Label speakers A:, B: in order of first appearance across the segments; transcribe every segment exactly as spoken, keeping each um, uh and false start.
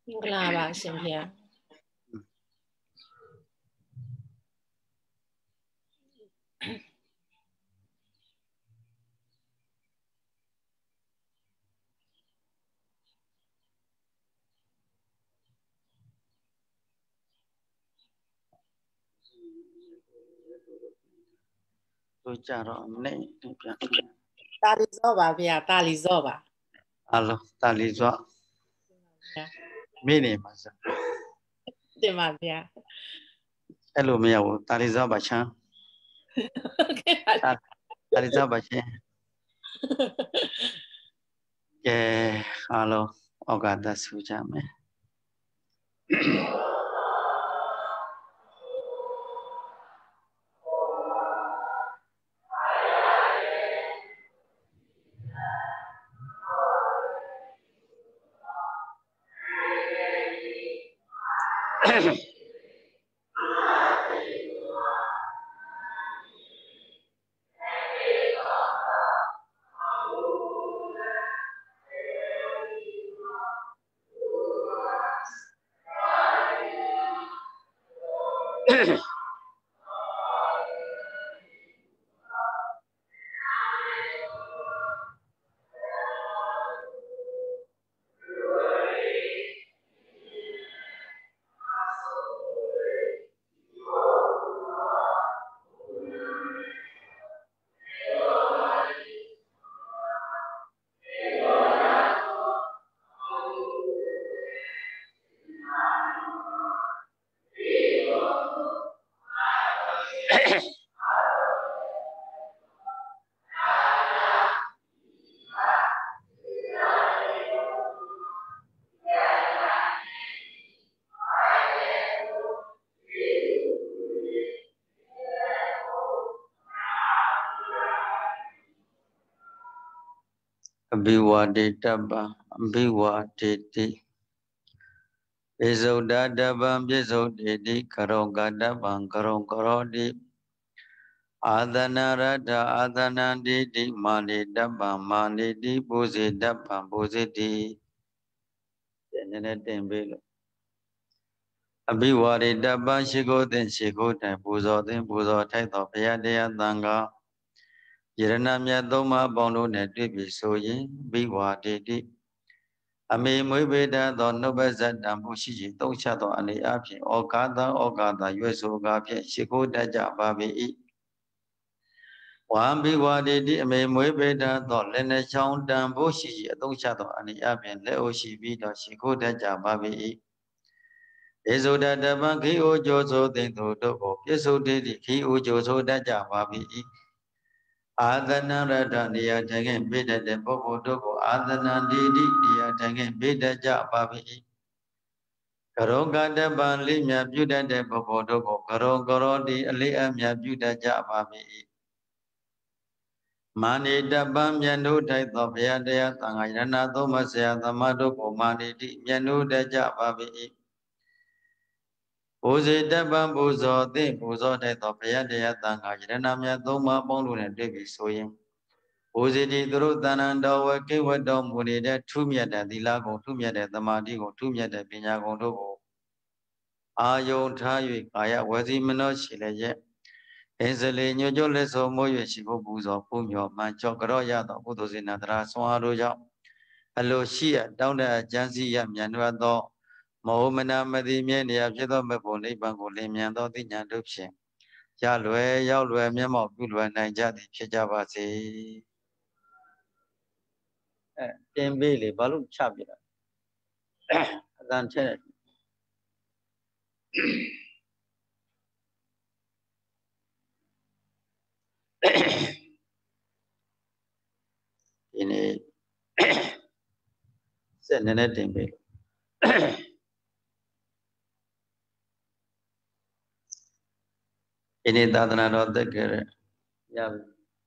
A: မင်္ဂလာပါရှင်ဖေ။
B: တို့ကြတော့နေပြန်
A: တာလီဇော့ပါဖေ။တာလီဇော့ပါ
B: အလုံးတာလီစွာမိနေပါစ
A: တင်ပါဖေ
B: ။အဲ့လိုမရဘူးတာလီစွာပါချမ်းတာလီစွာပါချင်းကဲအလုံးဩကာသဆူကြမယ်အဘိဝါဒေတပ္ပအဘိဝါဒေတိပိစုဒ္ဓတပ္ပံပိစုဒ္ဓေတိကရောကတပ္ပံကရောကရောတိအာသနာရတ္ထအာသနန္တိတိမာနိတပ္ပံမာနိတိပုဇေတပ္ပံပုဇေတိတဲ့နည်းနည်းတင်ပေးလို့အဘိဝါဒေတပ္ပံရှိခိုးတဲ့ရှိခိုးတိုင်ပူဇော်တဲ့ပူဇော်ထိုက်သောဘုရားတရားသံဃာယရဏမြတ်သုံးပါးပေါင်းတို့နဲ့တွေ့ပြီဆိုရင်ဘိဝါဒေတိအမေမွေးပေတတ်သောနှုတ်ပတ်ဇတ်တံမှုရှိရှိသုံးချသောအနေအဖြင့်ဩကာသဩကာသရွေဆိုကားဖြင့်ရှိခိုးတတ်ကြပါ၏ဝံဘိဝါဒေတိအမေမွေးပေတတ်သောလက်နှချောင်းတံမှုရှိရှိအသုံးချသောအနေအဖြင့်လက်အိုရှိပြီးတော့ရှိခိုးတတ်ကြပါ၏ဧဇုဒတပံခိအိုကြိုဆိုသိသူတို့ကိုပြစ္ဆုတ်တိခိအိုကြိုဆိုတတ်ကြပါ၏အာသနာရတနေရာထိုင်ခင်ပြည့်တတ်တဲ့ပုဂ္ဂိုလ်တို့ကိုအာသနာတိတိနေရာထိုင်ခင်ပြည့်တတ်ကြပါ၏ကရောကတပံလေးမြပြုတတ်တဲ့ပုဂ္ဂိုလ်တို့ကိုကရောကရောတိအလေးအမြပြုတတ်ကြပါ၏မာနိတပံမြတ်တို့ထိုက်သောဘုရားတရားသံဃာယရဏသုံးပါးဆရာသမားတို့ကိုမာနိတိမြတ်တို့တတ်ကြပါ၏ပူဇေတပံပူဇော်သင့်ပူဇော်ထိုက်သောဘုရားတရားသံဃာယရဏမြတ်သုံးပါးပေါင်းတို့နဲ့တွေ့ပြီဆိုရင်ပူဇေတိသူတို့တဏ္ဍံတော်ဝကိဝတ္တောမူနေတဲ့ထူးမြတ်တဲ့သီလကုံထူးမြတ်တဲ့သမာဓိကုံထူးမြတ်တဲ့ပညာကုံတို့ကိုအာယုံထား၍ကာယဝစီမနောရှိလည်းရဲ့အင်းစလေညွကြလက်စောမိုး၍ရှိဖို့ပူဇော်ပူမြော်မှန်ကြော့ကြော့ရသောကုသိုလ်စေနာတရာဆွမ်းအားတို့ကြောင့်အလိုရှိရတောင်းတဲ့အကျမ်းစီရမြတ်နှွတ်သောမဟုမနာမတိမြဲနေရာဖြစ်သောမဘုံနိဗ္ဗာန်ကိုလင်းမြန်သောသိဉာဏ်တို့ဖြင့်ရလွယ်ရောက်လွယ်မျက်မှောက်ပြုလွယ်နိုင်ကြသည်ဖြစ်ကြပါစေအဲတင်ပေးလေဘာလို့ချပြတာအတန်ထဲဒီနေ့စက်နည်းနည်းတင်ပေးဒီနေ့သာသနာတော်သက်ကြရရပြီ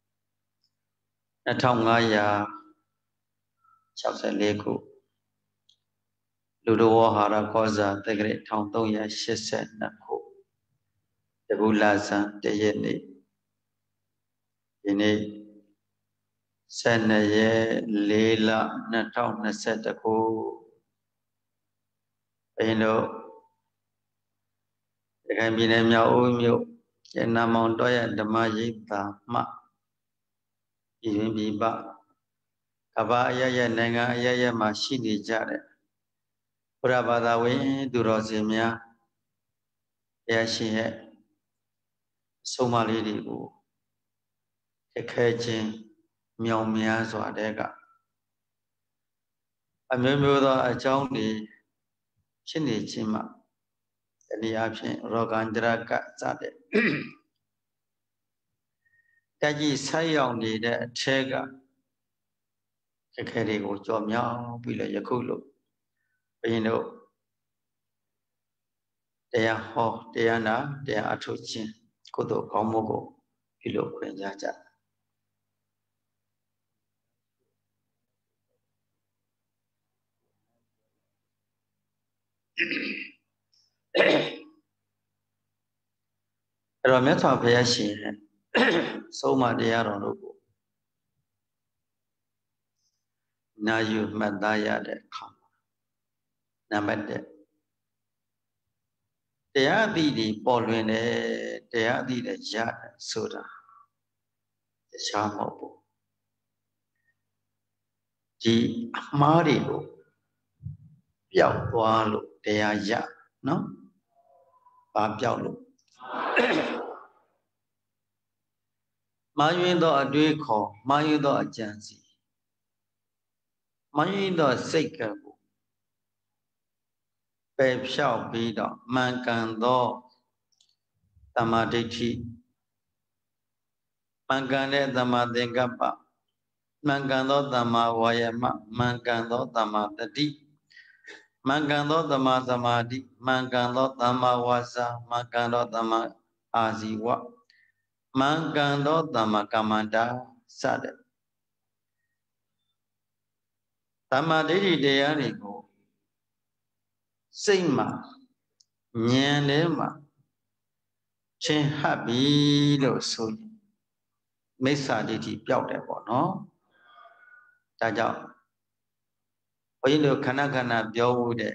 B: နှစ်ထောင်ငါးရာ၆၄ခုလူတော်ဝဟာရခောဇာသက်ကြရတစ်ထောင်သုံးရာရှစ်ဆယ်နှစ်ခုတကူလာဇန်တရက်နေ့ဒီနေ့ဆယ်နှစ်ရက်လေးလနှစ်ထောင်နှစ်ဆယ်တစ်ခု you know, the can be named Yaumio, and Namon Doya, the Majita, Ma, even be back. Abaya Nanga Yaya Mashini Jare. Urabada way, Durozimia, Yashi, Somali, a catching, Miao Mias or Dega. I remember a Johnny Chini Chima, and the option Rogandra Gatsade. Kaji Sayong did a Chega, a carry or Jomia, Villa Yakulu. You know, they are ho, they are now, they are Atuchin, Kodo Komogo, Pilo Quenjaja. Rometa Payashi, so my dear Ronogo. Now you Madaya de come. Namade. They are the Paulin, they are the Jad Soda, the Shamobo. The Mario, Piao, they are ya, no? Babialo. Mayundo a duico, Mayundo a jansi. Mayundo a sacred. Babe shall be the man can do Tamaditi. Mangane Tamadengapa. Mangando Tama Wayama, Mangando Tamadati. Mangando Tama Tamadi, Mangando Tama Wasa, Mangando Tama Aziwa. Mangando Tama Kamanda Sade. Tamaditi Deanico. Sima Nyanema Chin Happy Lo So Mesa Diti Piaudepo, no? Taja Oindo Kanakana Biaude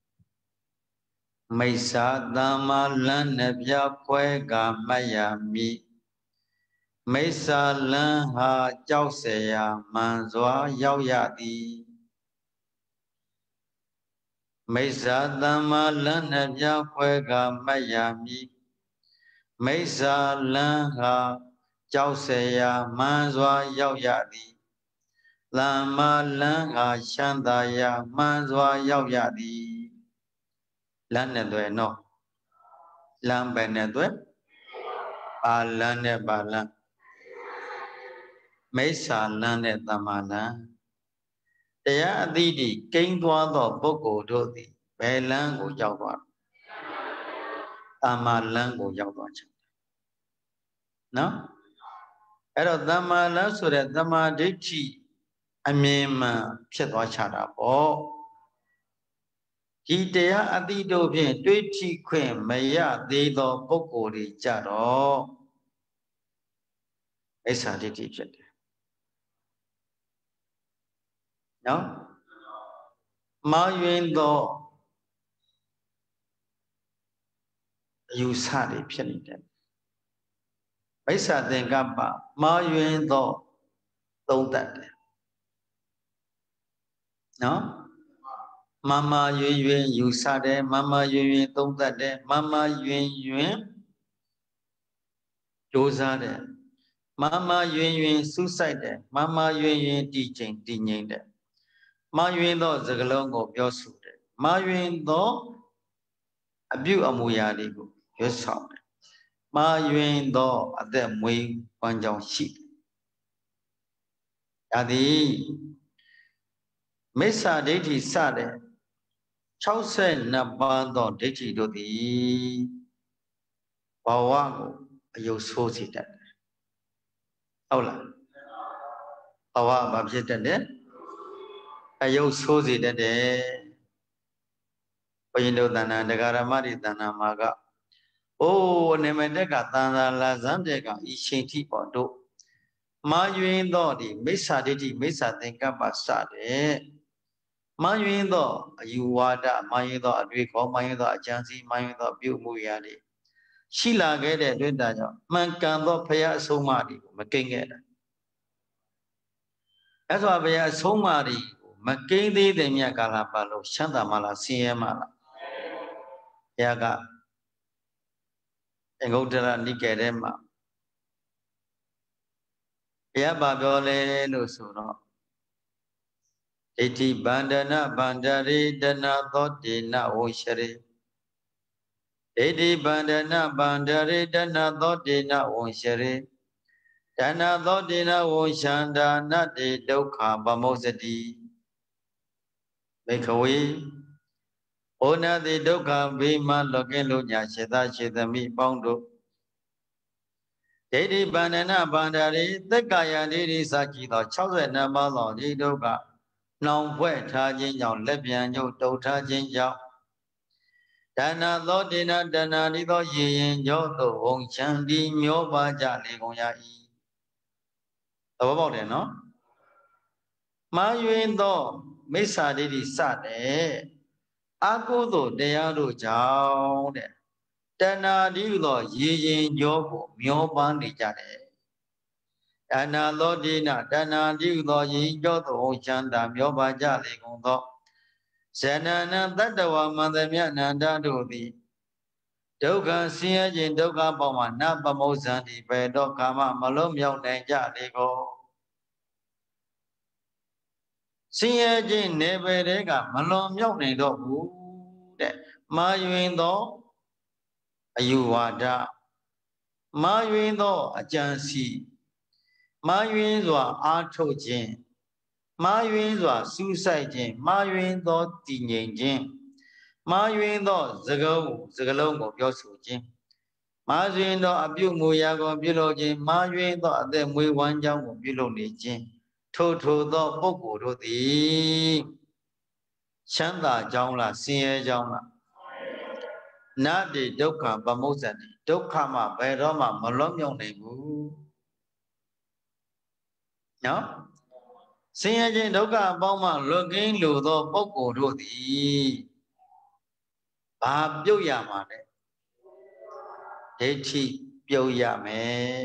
B: Mesa Dama Lan Nebia Puega Mayami Mesa Lan Ha Jausea Manzwa Yauyadi Mesa Dama Lan Nebia Puega Mayami Mesa Lan Ha Jausea Manzwa Yauyadi Lama Lan Ha Shandaya Manzwa Yauyadi Lan Nedwe no Lan Benedwe Balan ne Balan Mesa Lan ne Tamalan Tea Didi King Dwado Boko Dodi Belan Go Yawa Tamalan Go Yawa No? Ero Tamalan so that Tamaditi Amima Chetwachada Bo Hidea Adido Bien Twitty Queen Maya Dido Boko Di Jado Esa Diti Jet. No? Mayuendo you sadi pianite. Esa de Gamba, Mayuendo don't that. No? Mama Yuen Yuen, you sade, Mama Yuen Yuen don't that, Mama Yuen Yuen, Josade, Mama Yuen Yuen suicide, Mama Yuen Yuen teaching, teaching. Ma Yuen do Zagalongo, your suit. Ma Yuen do a view amuyadigo, your sound. Ma Yuen do at them way one young sheep. Adi Mesa Deti Sade, Chausen Nabando Deti do the Bawago, you so sit that. Ola Awa Babjetan, a you so sit that day. Oyindo Dana, the Garamari Dana Maga. Oh, Nemeteka Tana Lazandeka, Ishinti Pondo. Ma Yuen do the Mesa Deti Mesa Tenka Basade. မာယွင်းသောအယူဝါဒမာယွင်းသောအတွေ့ခေါ်မာယွင်းသောအကြံစီမာယွင်းသောပြုမှုရာတွေရှိလာခဲ့တဲ့အတွက်ဒါကြောင့်မှန်ကန်သောဘုရားအဆုံးအမတွေကိုမကိန်းခဲ့တာအဲ့ဆိုဘုရားအဆုံးအမတွေကိုမကိန်းသေးတဲ့မြတ်ကာလပတ်လို့ချမ်းသာမလားဆင်းရဲမလားဘုရားကအင်္ဂုတ္တရနိကေထဲမှာဘုရားဘာပြောလဲလို့ဆိုတော့ဣတိဗန္ဒနာဗန္ဒရိတနာသောတေနဝုရှရေဣတိဗန္ဒနာဗန္ဒရိတနာသောတေနဝုရှရေတနာသောတေနဝုရှန္ဒာနတေဒုက္ခပမုစ္စတိမေခဝေဩနာတိဒုက္ခဘေးမှလောကင်းလို့ညာရှိသားရှိသမီးပေါင်းတို့ဒိဋ္ဌိဗန္ဒနာဗန္ဒရိသက်ကာယဒိဋ္ဌိစကြည်သော၆၂ပါးသောဒီဒုက္ခနှောင်ဖွဲ့ထားခြင်းကြောင့်လက်ပြန်ညုတ်တုတ်ထားခြင်းကြောင့်ဒါနာသောတေနတဏှာဒီသောရေရင်ကြောသို့ဝုံချံဒီမျောပါကြလေကုန်ရ၏သဘောပေါက်တယ်နော်မှားယွင်းသောမိစ္ဆာဒိဋ္ဌိစတဲ့အကုသိုလ်တရားတို့ကြောင့်တဲ့တဏှာဒီသောရေရင်ကြောကိုမျောပါနေကြတယ်တဏှာသောတိနတဏှာတိဟုသောယင်ကြောသောဝုံချမ်းသာမျောပါကြလေကုန်သောဇဏနံတတ္တဝမန္တမြအနန္တတို့သည်ဒုက္ခဆင်းရဲခြင်းဒုက္ခပေါင်းမှာနပမုဇ္ဇံတိဘေတော့ကာမမလုံးမြောက်နိုင်ကြလေကုန်ဆင်းရဲခြင်းနေပေတဲ့ကမလွန်မြောက်နိုင်တော့ဘူးတဲ့မာယွင်သောအယူဝါဒမာယွင်သောအကြံစီမာယွင်းစွာအားထုတ်ခြင်းမာယွင်းစွာစူးစိုက်ခြင်းမာယွင်းသောတည်ငြိမ်ခြင်းမာယွင်းသောစကားစကားလုံးကိုပြောဆိုခြင်းမာယွင်းသောအပြုမူရာကိုပြုလုပ်ခြင်းမာယွင်းသောအသက်မွေးဝမ်းကြောင်းကိုပြုလုပ်နေခြင်းထို့ထို့သောပုဂ္ဂိုလ်တို့သည်ချမ်းသာကြောင်းလားဆင်းရဲကြောင်းလားနတ္တိဒုက္ခပမုစ္ဆတိဒုက္ခမှဘယ်တော့မှမလွတ်မြောက်နိုင်ဘူးနော်ဆင်းရဲခြင်းဒုက္ခအပေါင်းမှလွတ်ကင်းလိုသောပုဂ္ဂိုလ်တို့သည်ဘာပြုတ်ရမှာလဲဒိဋ္ဌိပြုတ်ရမယ်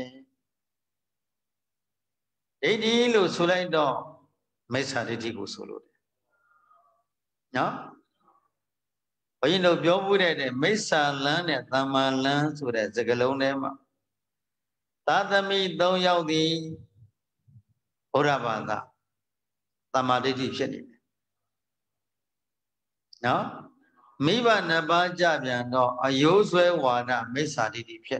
B: ဒိဋ္ဌိလို့ဆိုလိုက်တော့မိစ္ဆာဒိဋ္ဌိကိုဆိုလို့တယ်နော်ဘုရင်တို့ပြောမှုတဲ့မိစ္ဆာလန်းနဲ့သမ္မာလန်းဆိုတဲ့စကားလုံးထဲမှာသာသမီသုံးယောက်သည်ဘုရားဘာသာသမ္မာဒိဋ္ဌိဖြစ်နေတယ်နော်မိဘနှစ်ပါးကြပြန်တော့အယိုးဆွဲဝါဒမိစ္ဆာဒိဋ္ဌိဖြစ်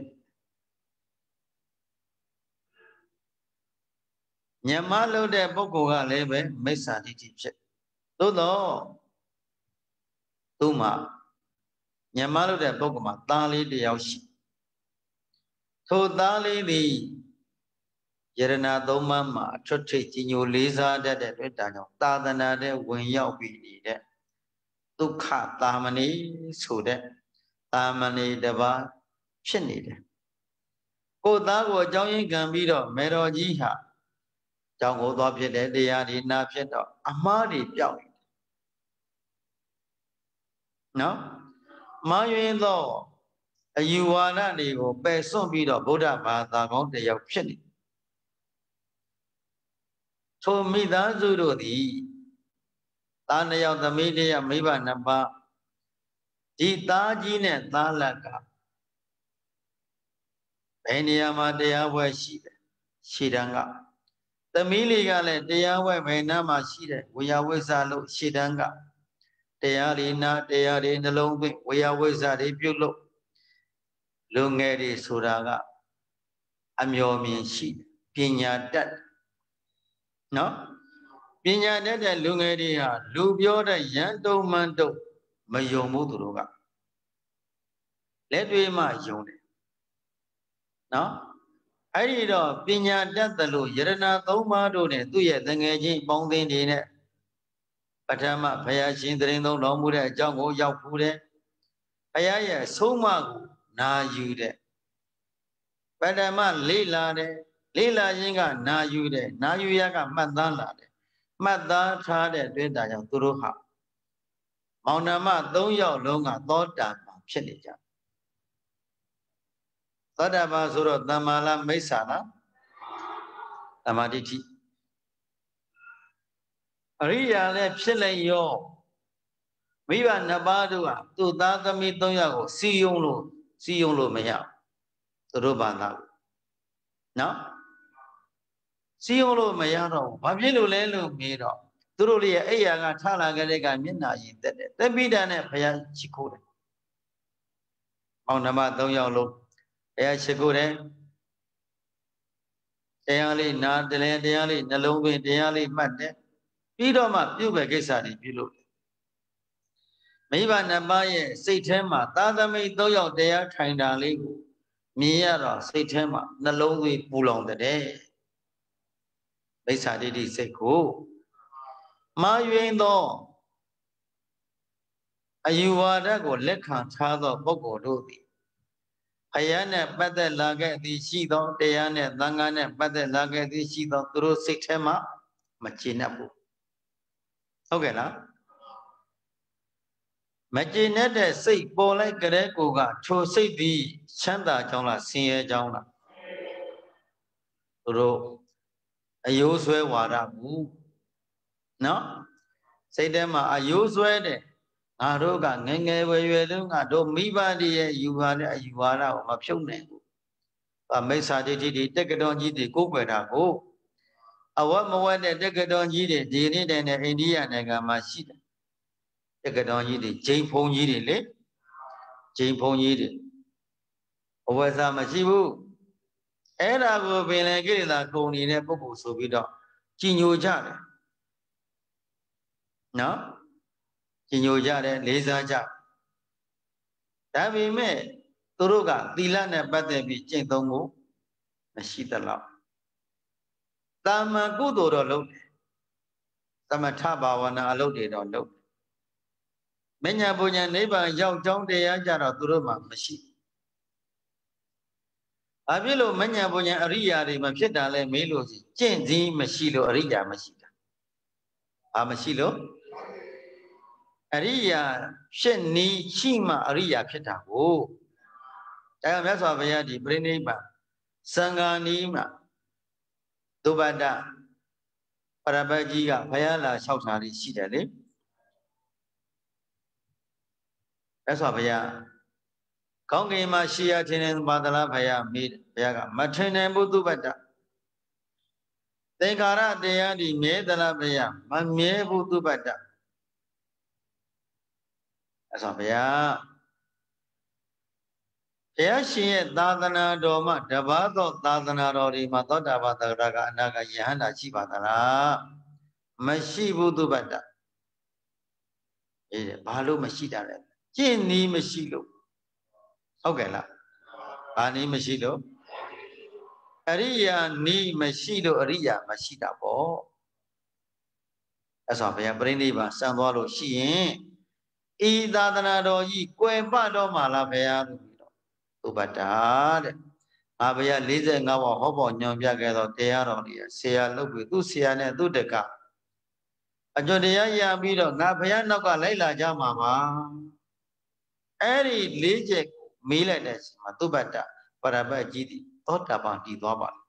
B: ညမလို့တဲ့ပုဂ္ဂိုလ်ကလည်းပဲမိစ္ဆာဒိဋ္ဌိဖြစ်သို့တော့သူ့မှာညမလို့တဲ့ပုဂ္ဂိုလ်မှာသားလေးတစ်ယောက်ရှိထိုသားလေးသည်ယရဏသုံးပါးမှာအထွတ်ထိပ်ကြီးညိုလေးစားတတ်တဲ့အတွက်ဒါကြောင့်သာသနာတဲ့ဝင်ရောက်ပြီးနေတဲ့ဒုက္ခသာမဏေဆိုတဲ့သာမဏေတစ်ပါးဖြစ်နေတယ်ကိုယ်သားကိုအကြောင်းရင်းခံပြီးတော့မေတော်ကြီးဟာကြောင့်ကိုသွားဖြစ်တဲ့တရားဒီနာဖြစ်တော့အမှားတွေပြောက်နေတယ်နော်မာယွင်းသောအယူဝါဒတွေကိုပယ်စွန့်ပြီးတော့ဗုဒ္ဓဘာသာကောင်းတစ်ယောက်ဖြစ်နေထိုမိသားစုတို့သည်သားနှစ်ယောက်သမီးတစ်ယောက်မိဘနှစ်ပါးဒီသားကြီးနဲ့သားလက်ကဘယ်နေရာမှာတရားပွဲရှိတယ်ရှေ့တန်းကသမီးလေးကလည်းတရားပွဲဘယ်နားမှာရှိတယ်ဝေယဝိဇ္ဇလို့ရှေ့တန်းကတရားတွေနာတရားတွေနှလုံးသွင်းဝေယဝိဇ္ဇတွေပြုတ်လို့လူငယ်တွေဆိုတာကအမျော်မြင်ရှိပညာတတ်နော်ပညာတတ်တဲ့လူငယ်တွေဟာလူပြောတဲ့ရန်တုံမှန်တုံမယုံဘူးသူတို့ကလက်တွေမှယုံတယ်နော်အဲ့ဒီတော့ပညာတတ်တယ်လို့ယရဏသုံးပါးတို့နဲ့သူ့ရဲ့တငယ်ချင်းပေါင်းသင်းနေတဲ့ပထမဘုရားရှင်သရင်သုံးတော်မူတဲ့အကြောင်းကိုရောက်ဖူးတယ်ဘုရားရဲ့ဆုံးမကိုနာယူတဲ့ပထမလေးလာတယ်လေးလာခြင်းကနာယူတယ်နာယူရကမှတ်သားလာတယ်မှတ်သားထားတဲ့အတွက်ဒါကြောင့်သူတို့ဟာမောင်နှမသုံးယောက်လုံးကသောတာပန်ဖြစ်နေကြသောတာပန်ဆိုတော့တမ္မာလားမိစ္ဆာလားတမာတိဋ္ဌိအရိယာလည်းဖြစ်လိုက်ရောမိဘနှစ်ပါးတို့ကသူ့သားသမီးသုံးယောက်ကိုစီယုံလို့စီယုံလို့မရသူတို့ဘာသာနော်စီယုံလို့မရတော့ဘာဖြစ်လို့လဲလို့မေးတော့သူတို့လေးရဲ့အိယာကထလာကြတဲ့ကမျက်နာရည်တက်တယ်တပိဋကနဲ့ဘုရားရှိခိုးတယ်မောင်နှမသုံးယောက်လုံးဘုရားရှိခိုးတယ်တရားလေးနားတလဲတရားလေးနှလုံးသွင်းတရားလေးမှတ်တယ်ပြီးတော့မှပြုပဲကိစ္စတွေပြုလို့မိဘနှစ်ပါးရဲ့စိတ်ထဲမှာသာသမိသုံးယောက်တရားထိုင်တာလေးကိုမြင်ရတော့စိတ်ထဲမှာနှလုံးသွင်းပူလောင်တဲ့မိစ္ဆာဒိဋ္ဌိစိတ်ကိုမာယွင်သောအယူဝါဒကိုလက်ခံထားသောပုဂ္ဂိုလ်တို့သည်ဘုရားနဲ့ပတ်သက်လာခဲ့သည်ရှိသောတရားနဲ့သံဃာနဲ့ပတ်သက်လာခဲ့သည်ရှိသောသူတို့စိတ်ထဲမှာမကျေနပ်ဘူးဟုတ်ကဲ့လားမကျေနပ်တဲ့စိတ်ပေါ်လိုက်ကြတဲ့ကိုကထိုစိတ်သည်ချမ်းသာကြောင်းလားဆင်းရဲကြောင်းလားသူတို့အယိုးဆွဲဝါဒဘူးနော်စိတ်ထဲမှာအယိုးဆွဲတဲ့ငါတို့ကငယ်ငယ်ရွယ်ရွယ်တုန်းကတို့မိဘတည်းရဲ့ယူပါတဲ့အယူဝါဒကိုမဖြုတ်နိုင်ဘူး။အမိစ္ဆာဒိဋ္ဌိတွေတက္ကတော်ကြီးတွေကိုးကွယ်တာကိုအဝတ်မဝတ်တဲ့တက္ကတော်ကြီးတွေဒီနေ့တည်းနဲ့အိန္ဒိယနိုင်ငံမှာရှိတယ်။တက္ကတော်ကြီးတွေဂျိမ်းဖုံကြီးတွေလေဂျိမ်းဖုံကြီးတွေအဝတ်စားမရှိဘူး။အဲ့ဒါကိုပင်လေကိလေသာကုန်နေတဲ့ပုဂ္ဂိုလ်ဆိုပြီးတော့ကြည်ညိုကြတယ်။နော်ကြည်ညိုကြတယ်လေးစားကြဒါပေမဲ့သူတို့ကသီလနဲ့ပတ်သက်ပြီးကျင့်သုံးဖို့မရှိသလောက်တာမန်ကုသိုလ်တော့လုပ်တယ်သမထဘာဝနာအလုပ်တွေတော့လုပ်တယ်မညာပူညာနိဗ္ဗာန်ရောက်ကြောင်းတရားကြတော့သူတို့မှမရှိဘာဖြစ်လို့မညာပူညာအရိယာတွေမဖြစ်တာလဲမေးလို့ရှိကျင့်စည်းမရှိလို့အရိယာမရှိတာဘာမရှိလို့အရိယာဖြစ်နီးရှိမှအရိယာဖြစ်တာကိုဒါကြောင့်မြတ်စွာဘုရားဒီပြိဋိဘသံဃာနီးမှာသုဘတပရပတ်ကြီးကဘုရားလာလျှောက်တာလေးရှိတယ်လေမြတ်စွာဘုရားကောင်းကင်မှာရှိရထင်တယ်ပါသလားဘုရားမေးတယ်ဘုရားကမထင်နိုင်ဘူးသုဘတသင်္ခါရတရားဒီမြဲသလားဘုရားမမြဲဘူးသုဘတအဲ့ဆိုဘုရားဘုရားရှင်ရဲ့သာသနာတော်မှာတပါးသောသာသနာတော်တွေမှာသောတာပန်သဂရကအနာဂယဟန္တာရှိပါသလားမရှိဘူးသူဘတ္တအေးဘာလို့မရှိတာလဲကျင့်နည်းမရှိလို့ဟုတ်ကဲ့လားဘာနည်းမရှိလို့အရိယာနည်းမရှိလို့အရိယာမရှိတာပေါ့အဲ့ဆိုဘုရားပြိဋိဘစံသွားလို့ရှိရင်ဤသာသနာတော်ကြီးကွယ်ပတော့မှလားဘုရားလို့ပြီးတော့သုဘတ္တာတဲ့ငါဘုရား၄၅ဘဝဟောပေါ်ညွန်ပြခဲ့တော့တရားတော်တွေဆရာလုပ်ပြီးသူ့ဆရာနဲ့သူ့တကအကျွတ်တရားရပြီးတော့ငါဘုရားနောက်ကလိုက်လာကြမှာပါအဲ့ဒီလေးချက်မေးလိုက်တဲ့အချိန်မှာသုဘတ္တာပရပတ်ကြီးသည်သောတာပန်တည်သွားပါ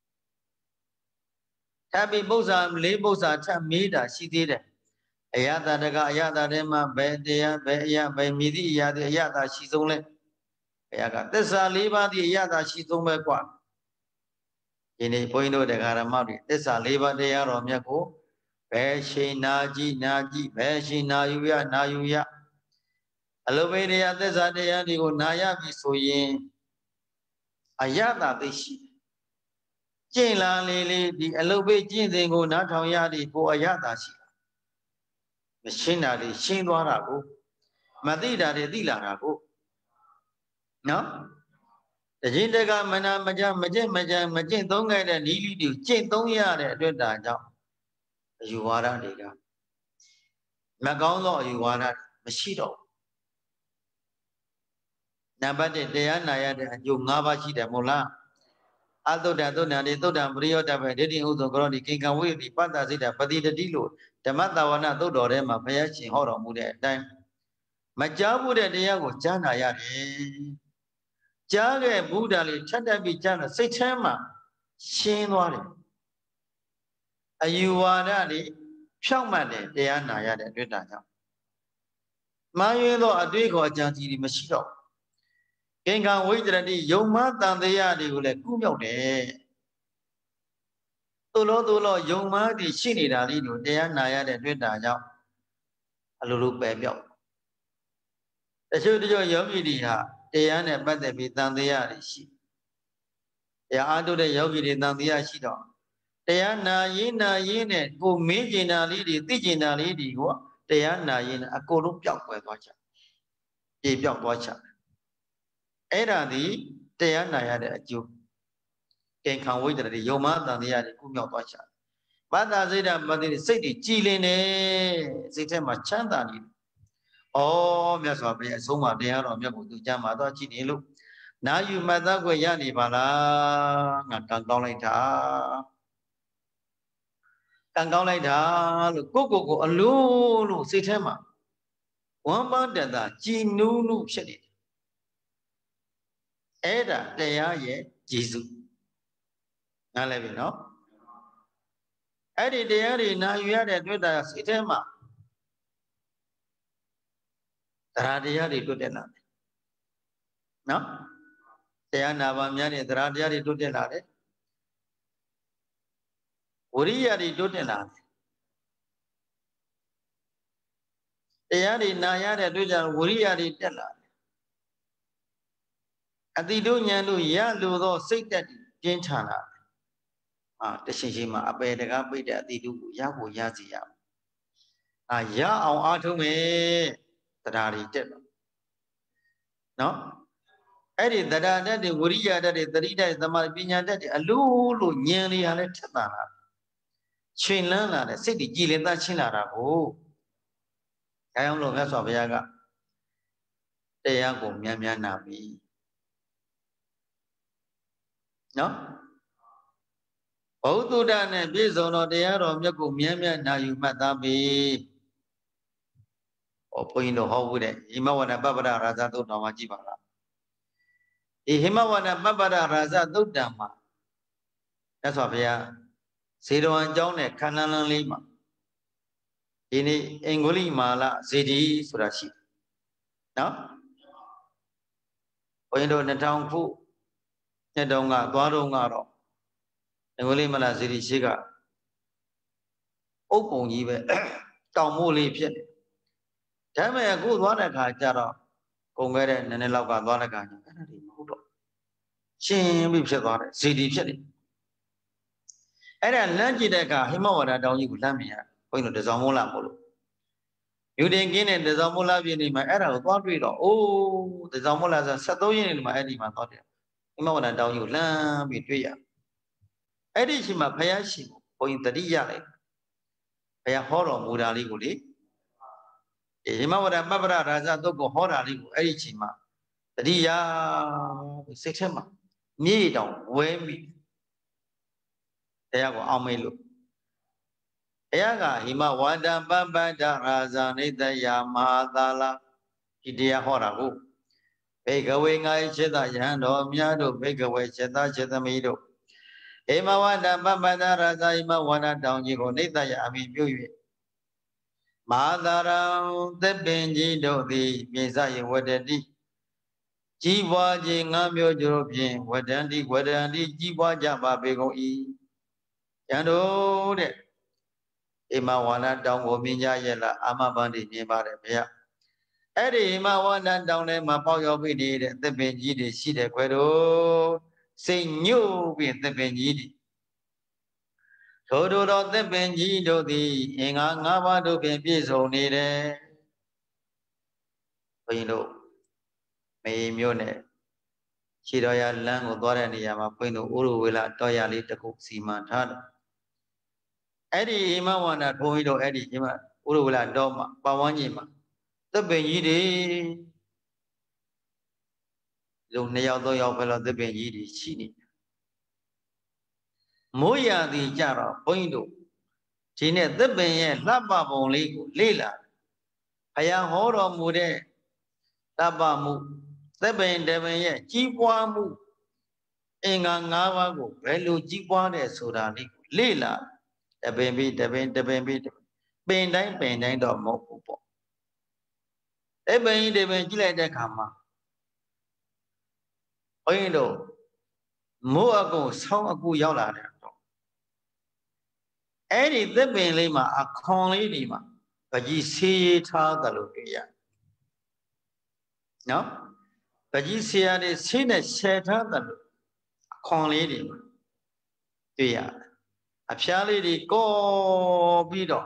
B: ထပ်ပြီးပု္ပ္ပာလေးပု္ပ္ပာထပ်မေးတာရှိသေးတယ်အယတာတကအယတာထဲမှာဘယ်တရားဘယ်အယဘယ်မြည်သည့်အရာတွေအယတာရှိဆုံးလဲဘုရားကသစ္စာလေးပါးဒီအယတာရှိဆုံးပဲကွာဒီနေ့ဘုန်းကြီးတို့တရားဓမ္မတွေသစ္စာလေးပါးတရားတော်မြတ်ကိုဘယ်ရှိနာကြည့်နာကြည့်ဘယ်ရှိနာယူရနာယူရအလုဘိတရားသစ္စာတရားတွေကိုနာရပြီဆိုရင်အယတာသိရှိကျင့်လာလေလေဒီအလုဘိကျင့်စဉ်ကိုနားထောင်ရသည်ကိုအယတာရှိမရှင်းတာတွေရှင်းသွားတာကိုမသိတာတွေသိလာတာကိုနော်တခြင်းတကမနာမကြမကျင့်မကြံမကျင့်သုံးခဲ့တဲ့နီးလီတွေကျင့်သုံးရတဲ့အတွက်ဒါကြောင့်အယူဝါဒတွေကမကောင်းသောအယူဝါဒမရှိတော့ဘူးနံပါတ်၁တရားနာရတဲ့အကျိုး၅ပါးရှိတယ်မဟုတ်လားအသုဒ္ဓသုဒ္ဓံဒီသုဒ္ဓံပရိယောတဘေဒိဋ္ဌိဥသောကရောဒီကိကံဝိတိပတ္တစိတ္တပတိတတိလို့ဓမ္မတာဝနာသုတ်တော်ထဲမှာဘုရားရှင်ဟောတော်မူတဲ့အတိုင်းမကြားဘူးတဲ့တရားကိုကြားနာရတယ်ကြားခဲ့ဘုရားလေးထပ်တက်ပြီးကြားတော့စိတ်ထဲမှာရှင်းသွားတယ်အယူဝါဒတွေဖြောင့်မတ်တယ်တရားနာရတဲ့အတွက်ဒါကြောင့်မှားယွင်းသောအတွေ့အခေါ်အကြံစီတွေမရှိတော့ကင်္ဂံဝိတ္တရတိယုံမတန်တရားတွေကိုလည်းကုမြောက်တယ်သို့လို့သို့လို့ယုံမတည်ရှိနေတာလေးတို့တရားနာရတဲ့အတွက်ဒါကြောင့်အလိုလိုပယ်ပြောက်တချို့တချို့ယောဂီတွေဟာတရားနဲ့ပတ်သက်ပြီးတန်တရားတွေရှိတရားအားထုတ်တဲ့ယောဂီတွေတန်တရားရှိတော့တရားနာရင်နာရင်နဲ့ကိုမင်းကျင်တာလေးတွေသိကျင်တာလေးတွေကိုတရားနာရင်အကုန်လုံးပျောက်ကွယ်သွားချင်ပြေပျောက်သွားချင်အဲ့ဒါဒီတရားနာရတဲ့အကျိုးကင်ခံဝိတ္တတွေယုံမတန်တရားတွေကုမြောက်သွားချင်ဘာသာစိတ်ဓာတ်မသိစိတ်တွေကြည်လင်နေစိတ်ထဲမှာချမ်းသာနေဩမြတ်စွာဘုရားအဆုံးအမတရားတော်မြတ်ကိုသူကြမ်းမှာတော့ကြည်နေလို့နာယူမှတ်သားခွင့်ရနေပါလားငါကံကောင်းလိုက်တာကံကောင်းလိုက်တာလို့ကိုကိုကိုအလိုလို့စိတ်ထဲမှာဝမ်းပန်းတတာကြည်နူးနူးဖြစ်နေတယ်အဲ့ဒါတရားရဲ့ကျေစုနားလည်ပြီနော်အဲ့ဒီတရားတွေနာယူရတဲ့တွေ့တာစိတ်ထဲမှာတရားတရားတွေတွတ်တက်လာတယ်နော်တရားနာပါများတဲ့တရားတရားတွေတွတ်တက်လာတယ်ဝရိယတွေတွတ်တက်လာတယ်တရားတွေနာရတဲ့တွေ့ကြဝရိယတွေတက်လာတယ်အတိတို့ဉာဏ်တို့ရလိုသောစိတ်တက်ပြင်းထန်လာတယ်အာတရှိရှိမှာအပေတကားပိတ်တဲ့အတိတို့ကိုရဖို့ရစီရအောင်အာရအောင်အားထုတ်မယ်တရားတွေတက်တော့နော်အဲ့ဒီတရားတက်တွေဝရိယတက်တွေသတိတက်သမာဓိပညာတက်တွေအလိုလိုဉာဏ်လေးဟာလည်းထက်သန်လာချိန်လန်းလာတဲ့စိတ်တွေကြည်လင်သားချင်းလာတာကိုအဲအောင်လို့မြတ်စွာဘုရားကတရားကိုမြန်မြန်နာပြီနော်ဘုသူဒ္ဓနဲ့ပြည့်စုံတော်တရားတော်မြတ်ကိုမြန်မြန်နာယူမှတ်သားပြီဟောဘုန်းကြီးတို့ဟောဘူးတဲ့ဟိမဝန္တပပ္ပဒရာဇသုတ်တော်မှာကြည့်ပါလားဒီဟိမဝန္တပပ္ပဒရာဇသုတ်တံမှာမြတ်စွာဘုရားဇေတဝန်အကြောင်းနဲ့ခန္ဓာလန်းလေးမှာဒီနေ့အင်္ဂုလိမာလဇေဒီဆိုတာရှိနော်ဘုန်းကြီးတို့နှစ်ထောင်ခုနှစ်တောင်ကသွားတော့ကတော့အင်္ဂုလိမာလဇေဒီရှိကအုပ်ပုံကြီးပဲတောင်မို့လေးဖြစ်တယ်ဒါပေမဲ့အခုသွားတဲ့အခါကျတော့ကုန်ခဲ့တဲ့နည်းနည်းလောက်ကသွားတဲ့အခါကျအဲ့ဒါတွေမဟုတ်တော့ရှင်းပြီးဖြစ်သွားတယ်ဇေဒီဖြစ်တယ်အဲ့ဒါလမ်းကြည့်တဲ့အခါဟိမဝန္တာတောင်ကြီးကိုလမ်းမြင်ရဘုန်းကြီးတို့တစောင်းမိုးလာမို့လို့ယူတင်ကင်းတဲ့တစောင်းမိုးလာပြည့်နေမှာအဲ့ဒါကိုသွားတွေ့တော့အိုးတစောင်းမိုးလာဆိုဆက်သုံးရင်းနေမှာအဲ့ဒီမှာသွားတယ်ဟိမဝန္တာတောင်ကြီးကိုလမ်းပြီးတွေ့ရအဲ့ဒီရှိမှာဘုရားရှိဘုန်းကြီးတတိယလိုက်ဘုရားဟောတော်မူတာလေးကိုလေဟိမဝန္တာပပ္ပရရာဇသုတ်ကိုဟောတာလေးကိုအဲ့ဒီချိန်မှာတတိယစိတ်ထဲမှာမြေတောင်ဝဲမိတရားကိုအောင်မေးလို့ဘုရားကဟိမဝန္တပပ္ပဒရာဇာနိတယမဟာသာလဒီတရားဟောတာကိုဘေကဝေငါဣစေတယဟန်တော်များတို့ဘေကဝေစေတစေတမိတို့ဟိမဝန္တပပ္ပဒရာဇာဟိမဝန္တတောင်ကြီးကိုနိတယအမိပြု၍မဟာသာရံသစ်ပင်ကြီးတို့သည်မြေစယဝတ္တတိကြီးပွားခြင်းငါမျိုးတို့ဖြင့်ဝတ္တန္တိဝတ္တန္တိကြီးပွားကြပါပေကုန်၏ယံတို့တဲ့ဣမဝါနတောင်ကိုမြင်ကြရဲ့လားအာမဘန္တိမြင်ပါတယ်ဗျာအဲ့ဒီဣမဝါနတောင်ထဲမှာပေါက်ရောက်ပြီးနေတဲ့သစ်ပင်ကြီးတွေရှိတယ်ခွဲတို့စိတ်ညှို့ပြီးသစ်ပင်ကြီးတွေထိုတို့သောသစ်ပင်ကြီးတို့သည်အင်္ဂါ၅ပါးတို့ဖြင့်ပြည့်စုံနေတယ်ဘုန်းကြီးတို့မေမျိုးနဲ့ခြေတော်ရလမ်းကိုသွားတဲ့နေရာမှာဘုန်းကြီးတို့ဥရဝေလတော်ရလေးတစ်ခုစီမံထားတယ်အဲ့ဒီဟိမဝန္တာဘုန်းကြီးတို့အဲ့ဒီဟိမဥရဝေလတော်မှာပဝန်းကျင်မှာသစ်ပင်ကြီးတွေလူနှစ်ယောက်သုံးယောက်ပဲလို့သစ်ပင်ကြီးတွေရှိနေမိုးရာသီကြတော့ဘုန်းကြီးတို့ဒီနေ့သစ်ပင်ရဲ့လှပပုံလေးကိုလေ့လာဘုရားဟောတော်မူတဲ့ tabamu teben deben ye jibwamu inga ngaba ko belu jibwa de soda ni lela teben bi teben teben bi penတိုင်းpenတိုင်းတော့မဟုတ်ဘူးပေါ့teben teben ကြည့်လိုက်တဲ့အခါမှာဘုန်းကြီးတို့မိုးအကုဆောင်းအကူရောက်လာတယ်တော့အဲ့ဒီသစ်ပင်လေးမှာအခွန်လေးဒီမှာပကြီးဆေးရထားတယ်လို့တွေ့ရနော်ပကြီးဆေးရတဲ့ဆေးနဲ့ရှယ်ထားတယ်လို့အခွန်လေးဒီမှာတွေ့ရအဖျားလေးတွေကောပြီးတော့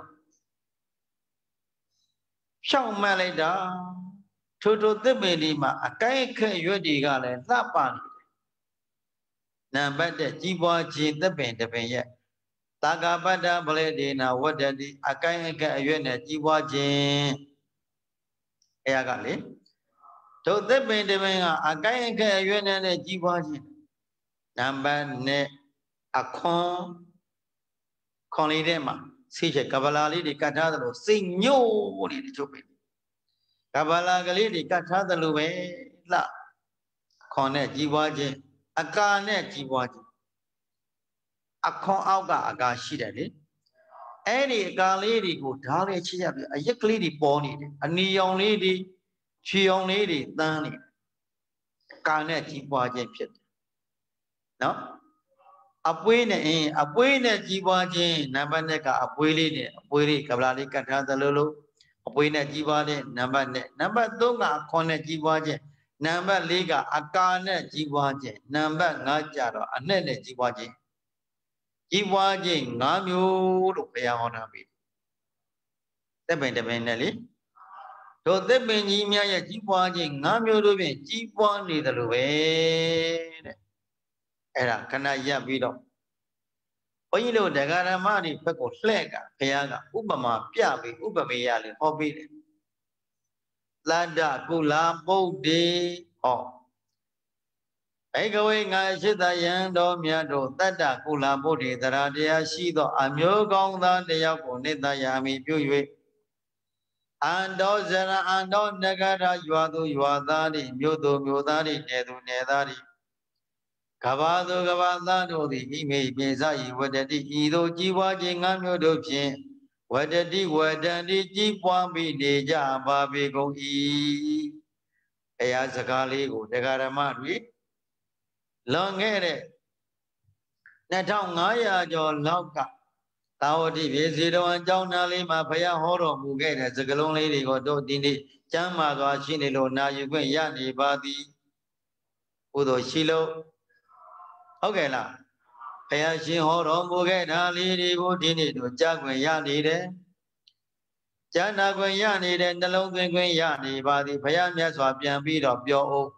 B: ဖြောင်းမှတ်လိုက်တာထိုထိုသစ်ပင်ဒီမှာအကိုက်အခက်ရွက်တွေကလည်းလှပနေတယ်နံပါတ်တဲ့ကြီးပွားခြင်းသစ်ပင်တစ်ပင်ရဲ့တာဂပတ္တပလေဒေနာဝတ္တတိအကိုက်အခက်အရွက်နဲ့ကြီးပွားခြင်းအဲရကလေတို့သစ်ပင်တစ်ပင်ကအကိုက်အခက်အရွက်နဲ့ကြီးပွားခြင်းနံပါတ်နဲ့အခွန်ခွန်လေးထဲမှာဆေးချက်ကဗလာလေးတွေကတ်ထားသလိုစိတ်ညို့နေတယ်ချုပ်ပြီကဗလာကလေးတွေကတ်ထားသလိုပဲလှခွန်နဲ့ကြီးပွားခြင်းအကာနဲ့ကြီးပွားခြင်းအခွန်အောက်ကအကာရှိတယ်လေအဲ့ဒီအကာလေးတွေကိုဓာတ်လေးချိရပြီးအရက်ကလေးတွေပေါ်နေတယ်အနီရောင်လေးတွေချီရောင်လေးတွေတန်းနေတယ်အကာနဲ့ကြီးပွားခြင်းဖြစ်တယ်နော်အပွေးနဲ့အင်းအပွေးနဲ့ကြီးပွားခြင်းနံပါတ်နှစ်ကအပွေးလေးနဲ့အပွေးလေးကဗလာလေးကတ်ထားသလိုလိုအပွေးနဲ့ကြီးပွားတဲ့နံပါတ်နှစ်နံပါတ်သုံးကအခွန်နဲ့ကြီးပွားခြင်းနံပါတ်လေးကအကာနဲ့ကြီးပွားခြင်းနံပါတ်ငါးကျတော့အနဲ့နဲ့ကြီးပွားခြင်းကြီးပွားခြင်းငါးမျိုးလို့ဘုရားဟောထားပြီသက်ပင်တပင်နဲ့လေတို့သက်ပင်ကြီးများရဲ့ကြီးပွားခြင်းငါးမျိုးတို့ဖြင့်ကြီးပွားနေတယ်လို့ပဲတဲ့အဲ့ဒါခဏရပ်ပြီးတော့ဘုန်းကြီးတို့ဒကာရမတွေဘက်ကိုလှဲ့ကဘုရားကဥပမာပြပြီးဥပမေယလေးဟောပေးတယ်လတ္တကုလာပုတ်တိဟောဧကဝေငါရှိတယံတော်မြတ်တို့တတ္တကုလာပုတ်တိသရတရားရှိသောအမျိုးကောင်းသားတယောက်ကိုနိတယာမိပြု၍အန္တောဇရအန္တောနဂရရွာသူရွာသားတွေမြို့သူမြို့သားတွေနယ်သူနယ်သားတွေကဘာသူကဘာသားတို့သည်ဣမေပိစယဝတ္တတိဤသို့ကြီးပွားခြင်းငါးမျိုးတို့ဖြင့်ဝတ္တတိဝတ္တန္တိကြီးပွားပြီးနေကြပါပေကုန်၏ဘုရားစကားလေးကိုတရားဓမ္မတွေလွန်ခဲ့တဲ့နှစ်ထောင်ငါးရာကျော်လောက်ကသာဝတိပြေစီတော်အကြောင်းသားလေးမှာဘုရားဟောတော်မူခဲ့တဲ့စကားလုံးလေးတွေကိုတို့ဒီနေ့ကျမ်းမာစွာရှိနေလို့နာယူခွင့်ရနေပါသည်ဘုသို့ရှိလို့ဟုတ်ကဲ့လားဘုရားရှင်ဟောတော်မူခဲ့တာလေးတွေကိုဒီနေ့တို့ကြားခွင့်ရနေတယ်ကြားနာခွင့်ရနေတဲ့နှလုံးသွင်းခွင့်ရနေပါသည်ဘုရားမြတ်စွာပြန်ပြီးတော့ပြောအောင်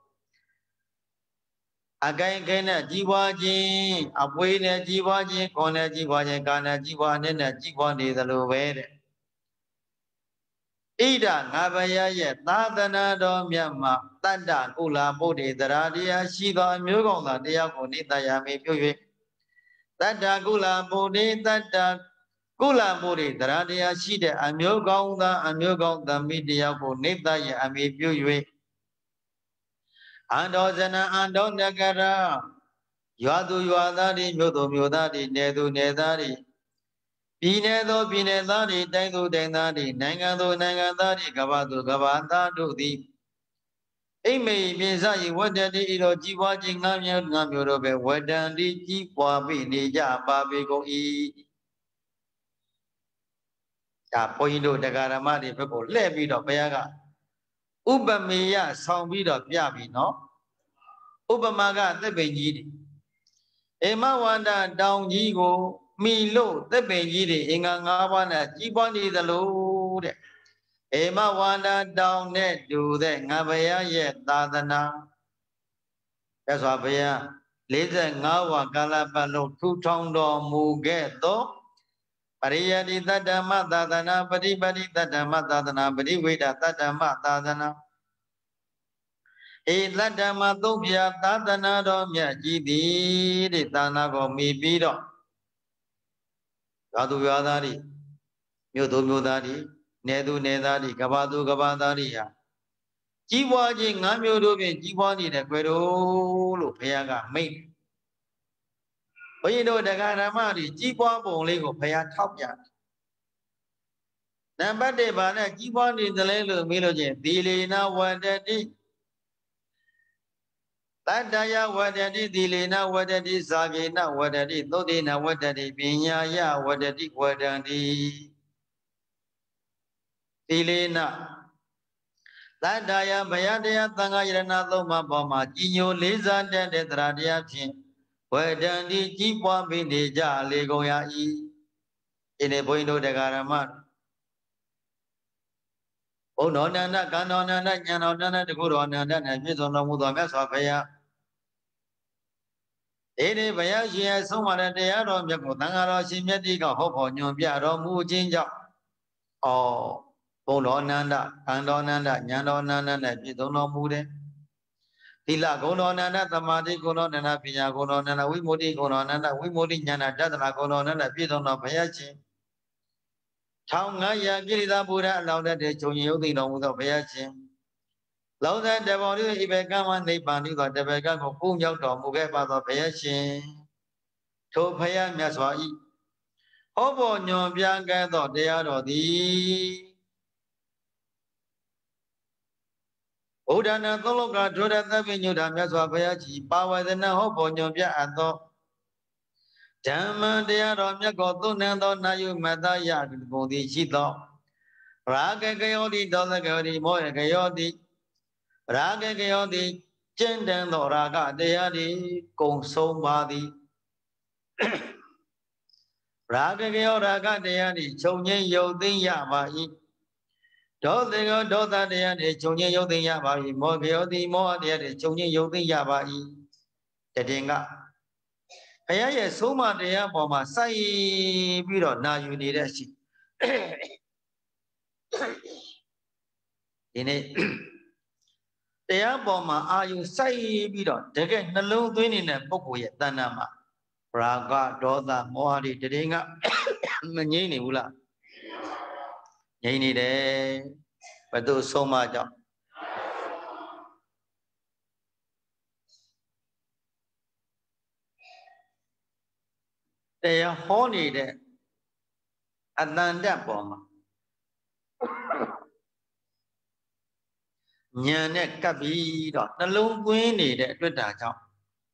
B: အကိုင်ခဲနဲ့ကြီးပွားခြင်းအပွေးနဲ့ကြီးပွားခြင်းခေါင်းနဲ့ကြီးပွားခြင်းကာနဲ့ကြီးပွားနဲ့နဲ့ကြီးပွားနေသလိုပဲတဲ့ဣဒငါဘုရားရဲ့သာသနာတော်မြတ်မှာတတ္တကုလာပုဒ္ဒေသရာတရားရှိသောအမျိုးကောင်းသားတရားကိုနိတယာမိပြု၍တတ္တကုလာပုဒ္ဒေတတ္တကုလာပုဒ္ဒေသရာတရားရှိတဲ့အမျိုးကောင်းသားအမျိုးကောင်းသမီးတရားကိုနိတယာအမိပြု၍အန္တောဇနအန္တောနဂရရွာသူရွာသားတွေမြို့သူမြို့သားတွေနယ်သူနယ်သားတွေပြည်နယ်သောပြည်နယ်သားတွေတိုင်းသူတိုင်းသားတွေနိုင်ငံသူနိုင်ငံသားတွေကဘာသူကဘာသားတို့သည်အိမ်မေပြေစယဝတ္တတိဤတော်ကြီးပွားခြင်းငါးမျိုးငါးမျိုးတို့ပဲဝတ္တန်တိကြီးပွားပြီးနေကြပါပေကုန်၏ဒါဘုန်းကြီးတို့တရားဓမ္မတွေဘက်ကိုလှည့်ပြီးတော့ဘုရားကဥပမေယဆောင်ပြီးတော့ပြပြီနော်ဥပမာကသစ်ပင်ကြီးတွေအိမဝန္တတောင်ကြီးကိုမိလို့သစ်ပင်ကြီးတွေအင်္ဂါ၅ပါးနဲ့ကြီးပွားနေသလိုတဲ့အိမဝန္တတောင်နဲ့တူတဲ့ငါဘုရားရဲ့သာသနာရသော်ဘုရားလေးဆယ်ငါးဝါကာလပတ်လုံးထူထောင်တော်မူခဲ့သောပရိယတိတတ္တမသာသနာပฏิပတိတတ္တမသာသနာပရိဝေဒတတ္တမသာသနာဧတတ္တမသုံးပြသာသနာတော်မြတ်ကြီးသည်တဲ့သာနာကိုမိပြီးတော့ရွာသူရွာသားတွေမြို့သူမြို့သားတွေနယ်သူနယ်သားတွေကဘာသူကဘာသားတွေဟာជីပွားခြင်းငါးမျိုးတို့ဖြင့်ကြီးပွားနေတဲ့ကွယ်တော်လို့ဘုရားကမိန့်ဘုန်းကြီးတို့တရားဓမ္မတွေကြီးပွားပုံလေးကိုဘုရားထောက်ပြနံပါတ်တစ်ဘာနဲ့ကြီးပွားနေသလဲလို့မေးလို့ချင်းသီလေနဝတ္တတိတတ္တယဝတ္တတိသီလေနဝတ္တတိဇာကေနဝတ္တတိသုတေနဝတ္တတိပညာယဝတ္တတိဝတ္တန္တိသီလေနတတ္တယဘယတရားသံဃာယရဏသုံးပါးပေါ်မှာကြီးညိုလေးစားတတ်တဲ့တရားတရားဖြင့်ဝတ္တန္တိကြီးပွားပြီးနေကြလေကုန်ရ၏ဒီနေ့ဘုန်းကြီးတို့တရားဓမ္မဘုံတော်နန္ဒကံတော်နန္ဒဉာဏ်တော်နန္ဒတကုတော်နန္ဒနဲ့ပြည့်စုံတော်မူသောမြတ်စွာဘုရားဒီနေ့ဘုရားရှင်ရဲ့ဆုံးမတဲ့တရားတော်မြတ်ကိုသံဃာတော်ရှင်မြတ်တိကဟောဖို့ညွှန်ပြတော်မူခြင်းကြောင့်ဩဘုံတော်နန္ဒကံတော်နန္ဒဉာဏ်တော်နန္ဒနဲ့ပြည့်စုံတော်မူတယ်သီလဂုဏ်တော်နန္ဒသမာဓိဂုဏ်တော်နန္ဒပညာဂုဏ်တော်နန္ဒဝိမု ക്തി ဂုဏ်တော်နန္ဒဝိမု ക്തി ဉာဏတတ္တနာဂုဏ်တော်နန္ဒပြည့်စုံတော်ဘုရားရှင်ထောင်ငါးရာကိရိတာဘုရားအလောင်းတဲ့ဂျုံရင်ယုတ်သိတော်မူသောဘုရားရှင်လောကတဘောတိဣဘေကမနိဗ္ဗာန်ဤသောတဘေကကိုပုံရောက်တော်မူခဲ့ပါသောဘုရားရှင်ထိုဘုရားမြတ်စွာဤဟောပေါ်ညွန်ပြခဲ့သောတရားတော်သည်ဘုဒ္ဓနာသုံးလောကဒုရသဗ္ဗညုတာမြတ်စွာဘုရားကြီးပါဝဇနဟောပေါ်ညွန်ပြအပ်သောဓမ္မတရားတော်မြတ်ကိုသုံးနှံသောနာယုမတ္တယကုန်သည်ရှိသောရာဂကယောတိဒေါသကယောတိမောဟကယောတိရာဂကယောတိကျင့်တန်သောရာဂတရားသည်ကုံဆုံးပါသည်ရာဂကယောရာဂတရားသည်ခြုံငိမ့်ယုတ်သိမ်းရပါ၏ဒေါသကယောဒေါသတရားသည်ခြုံငိမ့်ယုတ်သိမ်းရပါ၏မောဟကယောတိမောဟတရားသည်ခြုံငိမ့်ယုတ်သိမ်းရပါ၏တည်ငါဘုရားရဲ့ဆုံးမတရားပေါ်မှာစိုက်ပြီးတော့နာယူနေတဲ့အရှိဒီနေ့တရားပေါ်မှာအာယုစိုက်ပြီးတော့တကယ်နှလုံးသွင်းနေတဲ့ပုဂ္ဂိုလ်ရဲ့တဏ္ဍာမှာရာဂဒေါသမောဟတွေတည်းကမငြိမ့်နေဘူးလားငြိမ့်နေတယ်ဘယ်သူဆုံးမကြောင့်တရားဟောနေတဲ့အတန်တက်ပေါ်မှာဉာဏ်နဲ့ကပ်ပြီးတော့နှလုံးသွင်းနေတဲ့အတွက်တာကြောင့်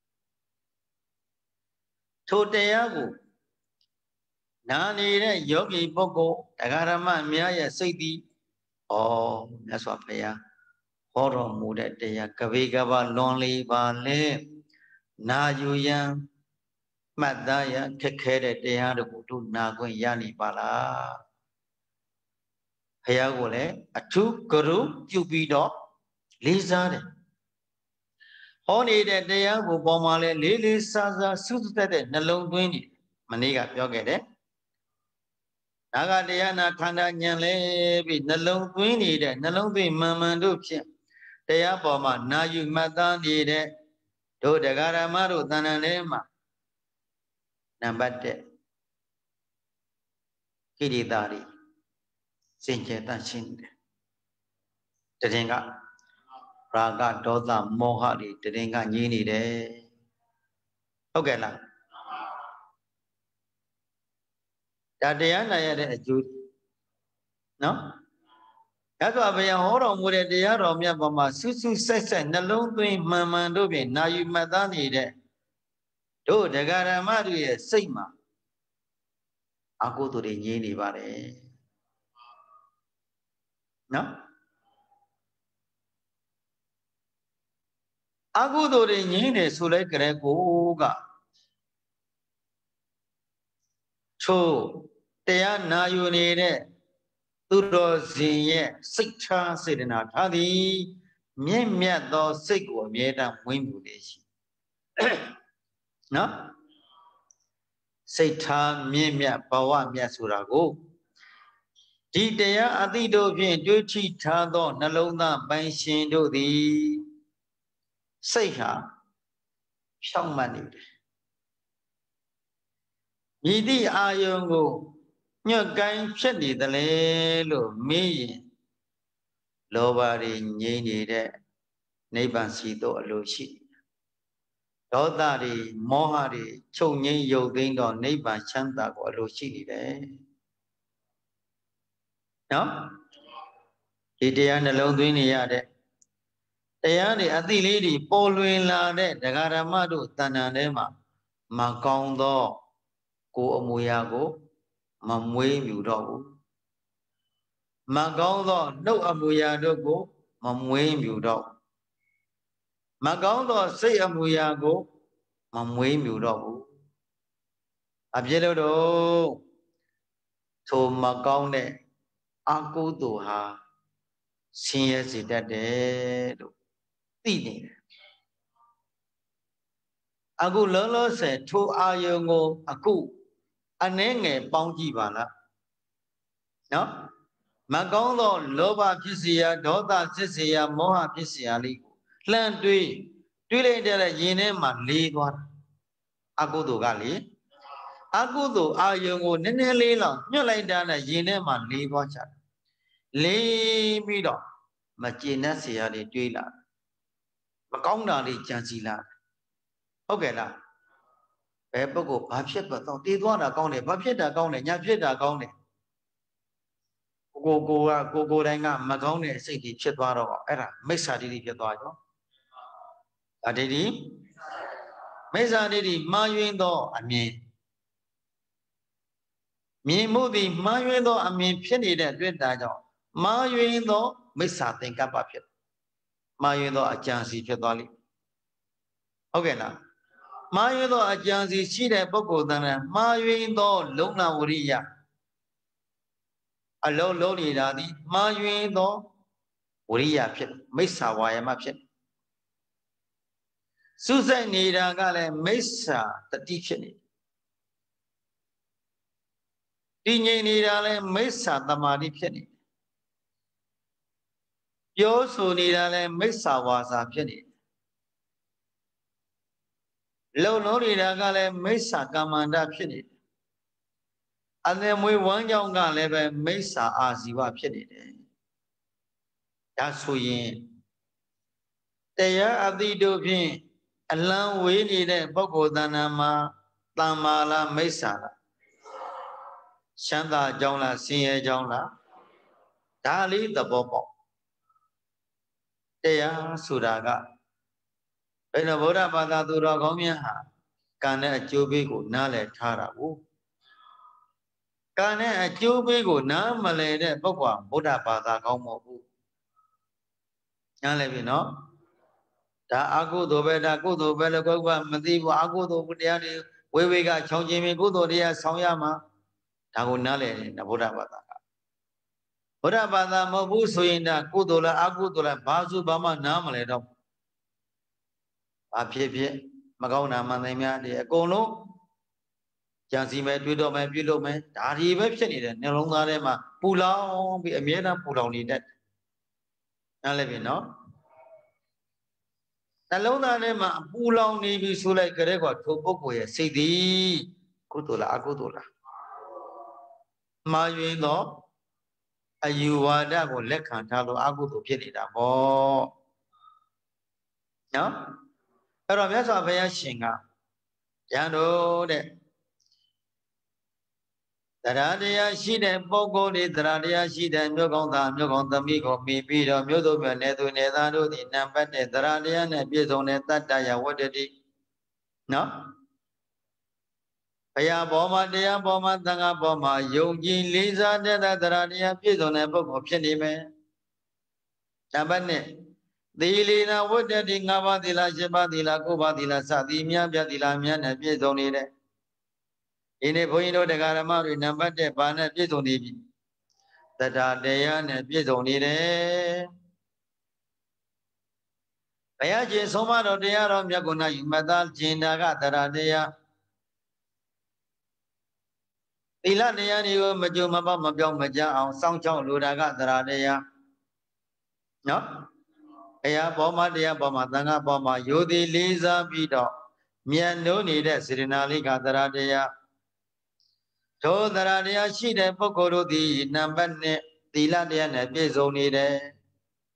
B: ထိုတရားကိုနာနေတဲ့ယောဂီပုဂ္ဂိုလ်တရားဓမ္မများရဲ့စိတ်သည်ဩမြတ်စွာဘုရားဟောတော်မူတဲ့တရားကဘေကဘာလွန်လေပါလေနာယူရန်မှတ်သားရခက်ခဲတဲ့တရားတို့ကိုတို့နာခွင့်ရနေပါလားဘုရားကိုလည်းအထူးကရုပြုပြီးတော့လေးစားတယ်ဟောနေတဲ့တရားကိုပေါ်မှာလဲလေးလေးစားစားစွစွတက်တဲ့နှလုံးသွင်းနေမနေ့ကပြောခဲ့တယ်ဒါကတရားနာခန္ဓာဉာဏ်လဲပြီးနှလုံးသွင်းနေတဲ့နှလုံးသွင်းမှန်မှန်တို့ဖြင့်တရားပေါ်မှာနာယူမှတ်သားနေတဲ့တို့တရားဓမ္မတို့တဏ္ဍာထဲမှာနံပါတ်တစ်ကိရိတာတွေစင်ကြယ်တတ်ရှင်းတယ်တည်ငါရာဂဒေါသမောဟတွေတည်ငါညင်းနေတယ်ဟုတ်ကဲ့လားဒါတရားနာရတဲ့အကျိုးနော်ရသော်ဘုရားဟောတော်မူတဲ့တရားတော်မြတ်ပေါ်မှာစွစွဆက်ဆက်နှလုံးသွင်းမှန်မှန်တို့ဖြင့်နာယူမှတ်သားနေတဲ့တို့တရားဓမ္မတို့ရဲ့စိတ်မှာအကုသိုလ်တွေငြိမ်းနေပါတယ်နော်အကုသိုလ်တွေငြိမ်းနေဆိုလိုက်ကြတဲ့ကိုကချို့တရားနာယူနေတဲ့သူတော်စင်ရဲ့စိတ်ထားစေတနာထားသည်မြင့်မြတ်သောစိတ်ကိုအမြဲတမ်းဝင်းမှုလေရှိနော်စိတ်ထားမြင့်မြတ်ဘဝမြတ်ဆိုတာကိုဒီတရားအသိတို့ဖြင့်တွေးထိထားသောနှလုံးသားပိုင်ရှင်တို့သည်စိတ်ဟာဖြောင့်မတ်နေတယ်ဤသည့်အာယုံကိုညွတ်ကိုင်းဖြစ်နေသလဲလို့မေးရင်လောဘတွေငြိမ့်နေတဲ့နိဗ္ဗာန်ရှိသောအလိုရှိဒေါသတွေမောဟတွေချုပ်ငြိမ်းရုပ်သိမ်းတော့နိဗ္ဗာန်ချမ်းသာကိုအလိုရှိနေတယ်နော်ဒီတရားနှလုံးသွင်းနေရတဲ့တရားတွေအသိလေးတွေပေါ်လွင်လာတဲ့ဒကာဓမ္မတို့တဏ္ဍာထဲမှာမကောင်းသောကိုယ်အမူအရာကိုမမွေးမြူတော့ဘူးမကောင်းသောနှုတ်အမူအရာတို့ကိုမမွေးမြူတော့မကောင်းသောစိတ်အမူအရာကိုမမွေးမြူတော့ဘူးအဖြစ်လို့တော့ထိုမကောင်းတဲ့အကုသိုလ်ဟာဆင်းရဲစေတတ်တယ်လို့သိနေတယ်အခုလောလောဆယ်ထိုအာယုံကိုအခုအနှဲငယ်ပေါင်းကြည့်ပါလားနော်မကောင်းသောလောဘဖြစ်เสียဒေါသဖြစ်เสียမောဟဖြစ်เสียလေးကိုလှမ်းတွေးတွေးလိုက်တဲ့ရင်ထဲမှာလေးသွားတာအကုသိုလ်ကလေအကုသိုလ်အာယုံကိုနည်းနည်းလေးလောက်ညှက်လိုက်တာနဲ့ရင်ထဲမှာလေးသွားချတယ်လေးပြီးတော့မကျေနပ်เสียတွေတွေးလာမကောင်းတာလေးကြံစီလာဟုတ်ကဲ့လားဘယ်ပုဂ္ဂိုလ်ဘာဖြစ်တော့တည်သွားတာကောင်းတယ်ဘာဖြစ်တာကောင်းတယ်ညာဖြစ်တာကောင်းတယ်ကိုကိုကကိုကိုတိုင်းကမကောင်းတဲ့စိတ်ကြီးဖြစ်သွားတော့အဲ့ဒါမိစ္ဆာဒိဋ္ဌိဖြစ်သွားရောအဒိဋ္ဌိမိစ္ဆာဒိဋ္ဌိမှားယွင်းသောအမြင်မြင်မှုသည်မှားယွင်းသောအမြင်ဖြစ်နေတဲ့အတွက်ဒါကြောင့်မှားယွင်းသောမိစ္ဆာသင်္ကပ္ပဖြစ်မှားယွင်းသောအကြံစီဖြစ်သွားလိမ့်ဟုတ်ကဲ့လားမှားယွင်းသောအကြံစီရှိတဲ့ပုဂ္ဂိုလ်တန်တဲ့မှားယွင်းသောလုံလဝရိယအလုံးလုံးနေတာသည်မှားယွင်းသောဝရိယဖြစ်မိစ္ဆာဝါယမဖြစ်စုစိုက်နေတာကလည်းမိစ္ဆာတတိဖြစ်နေတည်ငြိမ်နေတာလည်းမိစ္ဆာသမာဓိဖြစ်နေပြောဆိုနေတာလည်းမိစ္ဆာဝါစာဖြစ်နေလုံလုံးနေတာကလည်းမိစ္ဆာကမ္မန္တဖြစ်နေအသက်မွေးဝမ်းကြောင်းကလည်းပဲမိစ္ဆာအာဇီဝဖြစ်နေတယ်ဒါဆိုရင်တရားအတိတို့ဖြင့်အလံဝေးနေတဲ့ပုဂ္ဂိုလ်တဏ္ဍာမှာတမ္မာလားမိစ္ဆာလားချမ်းသာကြောင်းလားဆင်းရဲကြောင်းလားဒါလေးသဘောပေါက်တရားဆိုတာကဘယ်လိုဗုဒ္ဓဘာသာသူတော်ကောင်းများဟာကံနဲ့အကျိုးပေးကိုနားလည်ထားတာကိုကံနဲ့အကျိုးပေးကိုနားမလည်တဲ့ပုဂ္ဂိုလ်ဗုဒ္ဓဘာသာကောင်းမဟုတ်ဘူးနားလည်ပြီနော်ဒါအကုသိုလ်ပဲဒါကုသိုလ်ပဲလို့ကိုယ်ကမသိဘူးအကုသိုလ်တရားတွေဝေဝေကချောင်းချင်းပြီးကုသိုလ်တရားဆောင်ရမှာဒါကိုနားလည်တယ်ဗုဒ္ဓဘာသာကဗုဒ္ဓဘာသာမဟုတ်ဘူးဆိုရင်ဒါကုသိုလ်လားအကုသိုလ်လားဘာစုဘာမှနားမလည်တော့ဘာဖြစ်ဖြစ်မကောင်းတာမှန်တယ်များဒီအကုန်လုံးကြံစီမယ်တွေးတော့မယ်ပြုလုပ်မယ်ဒါဒီပဲဖြစ်နေတယ်နှလုံးသားထဲမှာပူလောင်ပြီးအမြဲတမ်းပူလောင်နေတတ်နားလည်ပြီနော်နှလုံးသားထဲမှာပူလောင်နေပြီဆိုလိုက်ကြတဲ့ကွာထိုပုဂ္ဂိုလ်ရဲ့စိတ်သည်ကုသိုလ်လားအကုသိုလ်လားမှားယွင်းသောအယူဝါဒကိုလက်ခံထားလို့အကုသိုလ်ဖြစ်နေတာပေါ့နော်အဲ့တော့မြတ်စွာဘုရားရှင်ကရန်တို့တဲ့တရားတရားရှိတဲ့ပုဂ္ဂိုလ်တွေတရားတရားရှိတဲ့မြို့ကောင်းသားမြို့ကောင်းသမီးကိုမိပြီးတော့မြို့သူမြို့နယ်သူနယ်သားတို့ဒီနံပါတ်တဲ့တရားတရားနဲ့ပြည့်စုံတဲ့တတ္တယဝတ္တတိနော်ဘုရားဘောမှာတရားဘောမှာသံဃာဘောမှာယုံကြည်လေးစားတဲ့တရားတရားပြည့်စုံတဲ့ပုဂ္ဂိုလ်ဖြစ်နေမယ်နံပါတ်နဲ့သီလနာဝတ္တတိ၅ပါးသီလ၈ပါးသီလ၉ပါးသီလစသည်မြတ်ပြသီလမြတ်နဲ့ပြည့်စုံနေတဲ့ဒီနေ့ဘုန်းကြီးတို့တရားဓမ္မတွေနံပါတ်တစ်ပါးနဲ့ပြည့်စုံနေပြီတရားတရားနဲ့ပြည့်စုံနေတယ်ဘုရားရှင်ဆုံးမတော်တရားတော်မြတ်ကိုနာယူမသားကျင်တာကတရားတရားသီလတရားတွေကိုမကြုံမပေါက်မပြောင်းမကြအောင်စောင့်ချောက်လိုတာကတရားတရားနော်ဘုရားဘောမတရားဘောမသံဃာဘောမယိုသည်လေးစားပြီးတော့မြတ်နိုးနေတဲ့စေရနာလေးကတရားတရားထိုတရားတရားရှိတဲ့ပုဂ္ဂိုလ်တို့သည်နံပါတ်နဲ့သီလတရားနဲ့ပြည့်စုံနေတယ်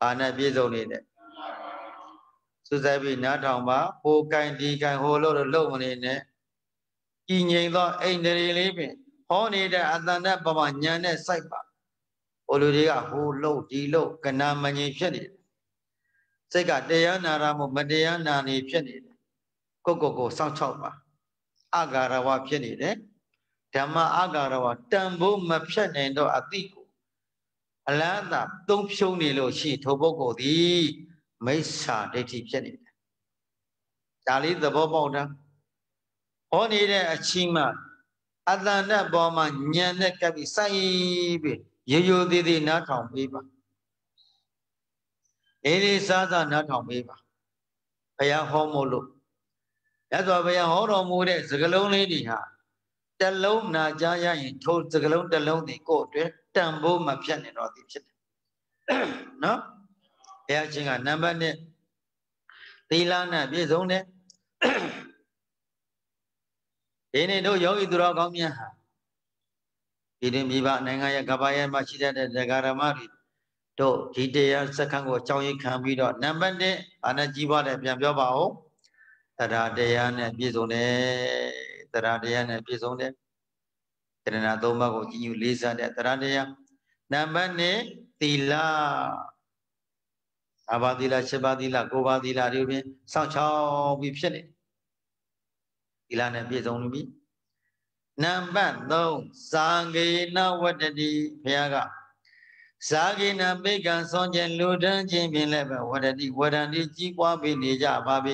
B: ဘာနဲ့ပြည့်စုံနေတယ်စူးစိုက်ပြီးနားထောင်ပါဟိုကိုင်ဒီကိုင်ဟိုလို့လို့မနေနဲ့ကြည်ငြိမ်သောအိန္ဒြေလေးဖြင့်ဟောနေတဲ့အတန်နဲ့ပမာညာနဲ့စိုက်ပါဟိုလူတွေကဟိုလို့ဒီလို့ကနာမငြိမ်ဖြစ်နေတယ်စိတ်ကတရားနာရမို့မတရားနာနေဖြစ်နေတယ်ကိုကိုကိုစောင့်ချောက်ပါအဂါရဝဖြစ်နေတယ်ဓမ္မအဂါရဝတန်ဖိုးမဖြတ်နိုင်တော့အတိကိုအလန်းသာသုံးဖြုံးနေလို့ရှိထိုပုဂ္ဂိုလ်သည်မိစ္ဆာဒိဋ္ဌိဖြစ်နေတယ်ဒါလေးသဘောပေါက်တာဟောနေတဲ့အချိန်မှအတန်နဲ့ပေါ်မှာညံနဲ့ကပ်ပြီးစိုက်ပြီးရိုးရိုးသေးသေးနားထောင်ပေးပါအေးလေးစားစားနားထောင်ပေးပါဘုရားဟောမို့လို့ရသော်ဘုရားဟောတော်မူတဲ့စကားလုံးလေးတွေဟာတလုံးနာကြားရရင်ထိုစကားလုံးတစ်လုံးဒီကိုယ်အတွက်တန်ဖိုးမဖြတ်နေတော့သည်ဖြစ်တယ်နော်ဘုရားရှင်ကနံပါတ်တစ်သီလနဲ့ပြည့်စုံတယ်ဒီနေ့တို့ယောဂီသူတော်ကောင်းများဟာဒီရင်မိဘနိုင်ငံရဲ့ကပ္ပရဲ့မှာရှိတဲ့တရားဓမ္မတွေတို့ဒီတရားစက္ကန့်ကိုအကြောင်းရင်းခံပြီးတော့နံပါတ်တစ်အာနဲ့ကြီးပွားတယ်ပြန်ပြောပါဦးတရားတရားနဲ့ပြည့်စုံတယ်တရားတရားနဲ့ပြည့်စုံတယ်တဏှာသုံးပါးကိုကြည်ညိုလေးစားတဲ့တရားတရားနံပါတ်နှစ်သီလအဘာသီလ၈ပါးသီလ၉ပါးသီလတွေပြင်စောင့်ချောက်ပြီးဖြစ်နေသီလနဲ့ပြည့်စုံပြီနံပါတ်သုံးဇာဂေနဝတ္တတိဘုရားကဇာဂေနပိကံဆွန်ခြင်းလူတန်းခြင်းဖြင့်လည်းပဲဝတ္တတိဝရဏတိကြီးပွားပြီးနေကြပါပြီ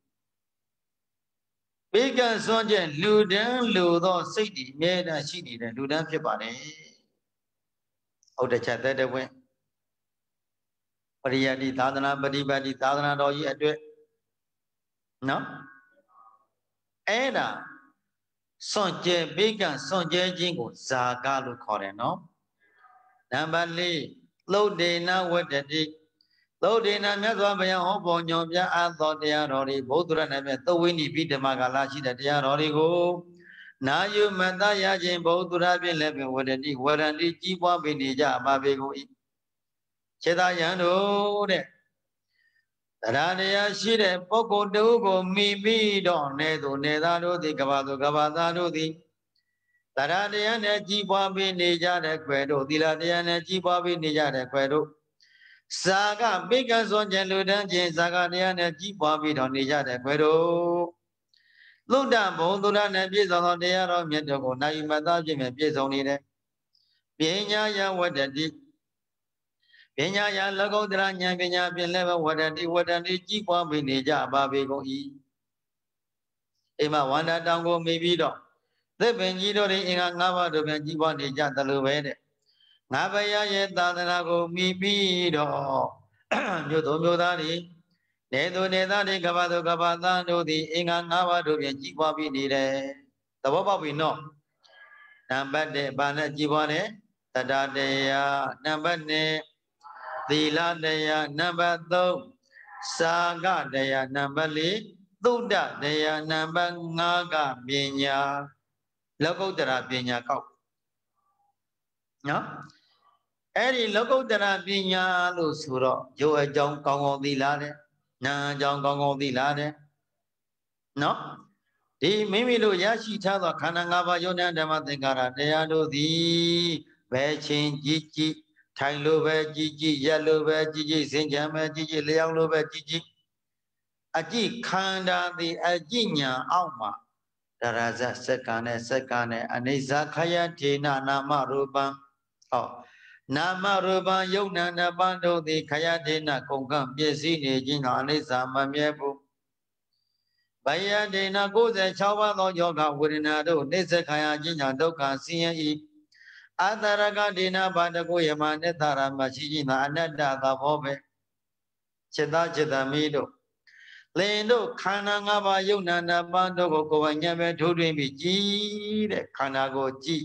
B: ပိကံဆွန်ခြင်းလူတန်းလူသောစိတ်ဒီအမြဲတမ်းရှိနေတဲ့လူတန်းဖြစ်ပါတယ်ဟုတ်တဲ့ချက်တဲ့တဲ့ဝင်ပရိယတိသာသနာပฏิပတ်တိသာသနာတော်ကြီးအတွက်နော်အဲ့ဒါစွန့်ကြဲပိကံစွန့်ကြဲခြင်းကိုဇာကလို့ခေါ်တယ်နော်နံပါတ်လေးသုတ်ဒေနဝတ္တတိသုတ်ဒေနမြတ်စွာဘုရားဟောပေါ်ညွန်ပြအပ်သောတရားတော်တွေဘုဒ္ဓရနဲ့မြတ်သုဝိနိပိဓမ္မကာလရှိတဲ့တရားတော်တွေကိုနာယုမတရခြင်းဘုဒ္ဓရဖြင့်လည်းဝတ္တတိဝရဏတိကြီးပွားပြီးနေကြပါပေကုန်၏ခြေသာယံတို့တဲ့တရားတရားရှိတဲ့ပုဂ္ဂိုလ်တူကိုမိပြီးတော့နေသူနေသားတို့သည်ကဘာသူကဘာသားတို့သည်တရားတရားနဲ့ကြီးပွားပြီးနေကြတဲ့ခွဲတို့သီလတရားနဲ့ကြီးပွားပြီးနေကြတဲ့ခွဲတို့ဇာကပိကံစွန်ခြင်းလူတန်းခြင်းဇာကတရားနဲ့ကြီးပွားပြီးတော့နေကြတဲ့ခွဲတို့သုဒ္ဓဘုံသုဒ္ဓနဲ့ပြည့်စုံသောတရားတော်မြတ်တို့ကိုနိုင်မသားခြင်းနဲ့ပြည့်စုံနေတယ်ပညာယဝတ္တတိပညာယလောကုတ္တရာဉာဏ်ပညာဖြင့်လည်းဝတ္တတိဝတ္တတိကြီးပွားပြီးနေကြပါပေကုန်၏အိမ်မှာဝန္တာတောင်ကိုမိပြီးတော့သစ်ပင်ကြီးတို့တွေအင်္ဂါ၅ပါးတို့ပြန်ကြီးပွားနေကြသလိုပဲတဲ့ငါဘုရားရဲ့သာသနာကိုမိပြီးတော့မြို့သူမြို့သားတွေနေသူနေသားတွေကဘာသူကဘာသားတို့သည်အင်္ဂါ၅ပါးတို့ပြန်ကြီးပွားပြီးနေတယ်သဘောပေါက်ပြီနော်နံပါတ်တစ်ဘာနဲ့ကြီးပွားတယ်တရားတရားနံပါတ်နှစ်သီလတရားနံပါတ်သုံးစာကတရားနံပါတ်လေးသုဒ္ဓတရားနံပါတ်ငါးကပညာလောကုတ္တရာပညာကောက်နော်အဲ့ဒီလောကုတ္တရာပညာလို့ဆိုတော့ရုပ်အကြောင်းကောင်းကောင်းသိလာတယ်နာအကြောင်းကောင်းကောင်းသိလာတယ်နော်ဒီမိမိတို့ရရှိထားသောခန္ဓာ၅ပါးယုံနာဓမ္မသင်္ကာရတရားတို့သည်ဘယ်ချင်းကြည်ကြည်ထိုင်လို့ပဲကြည်ကြည်ရက်လို့ပဲကြည်ကြည်စင်ကြံပဲကြည်ကြည်လျောင်းလို့ပဲကြည်ကြည်အကြည့်ခန္ဓာသည်အကြည့်ညာအောက်မှာတရဇစက္ကနဲ့စက္ကနဲ့အနိစ္စခယထေနနာမရူပံဟောနာမရူပံယုံနာနပန်းတို့သည်ခယထေနကုန်ကံပြည့်စည်နေခြင်းသောအနိစ္စမမြဲဘူးဘယထေန၉၆ပါးသောယောဂဝေဒနာတို့နိစ္စခယခြင်းကြောင့်ဒုက္ခဆင်းရဲ၏အတရကဒေနဘာတကိုယမနိတရမရှိခြင်းသာအနတ္တသဘောပဲจิตသားจิตသမီးတို့လင်တို့ခန္ဓာ၅ပါးယုံနာနာပန်းတို့ကိုကိုယ်ပိုင်ဉာဏ်ပဲထိုးထွင်းပြီးကြည်တဲ့ခန္ဓာကိုကြည်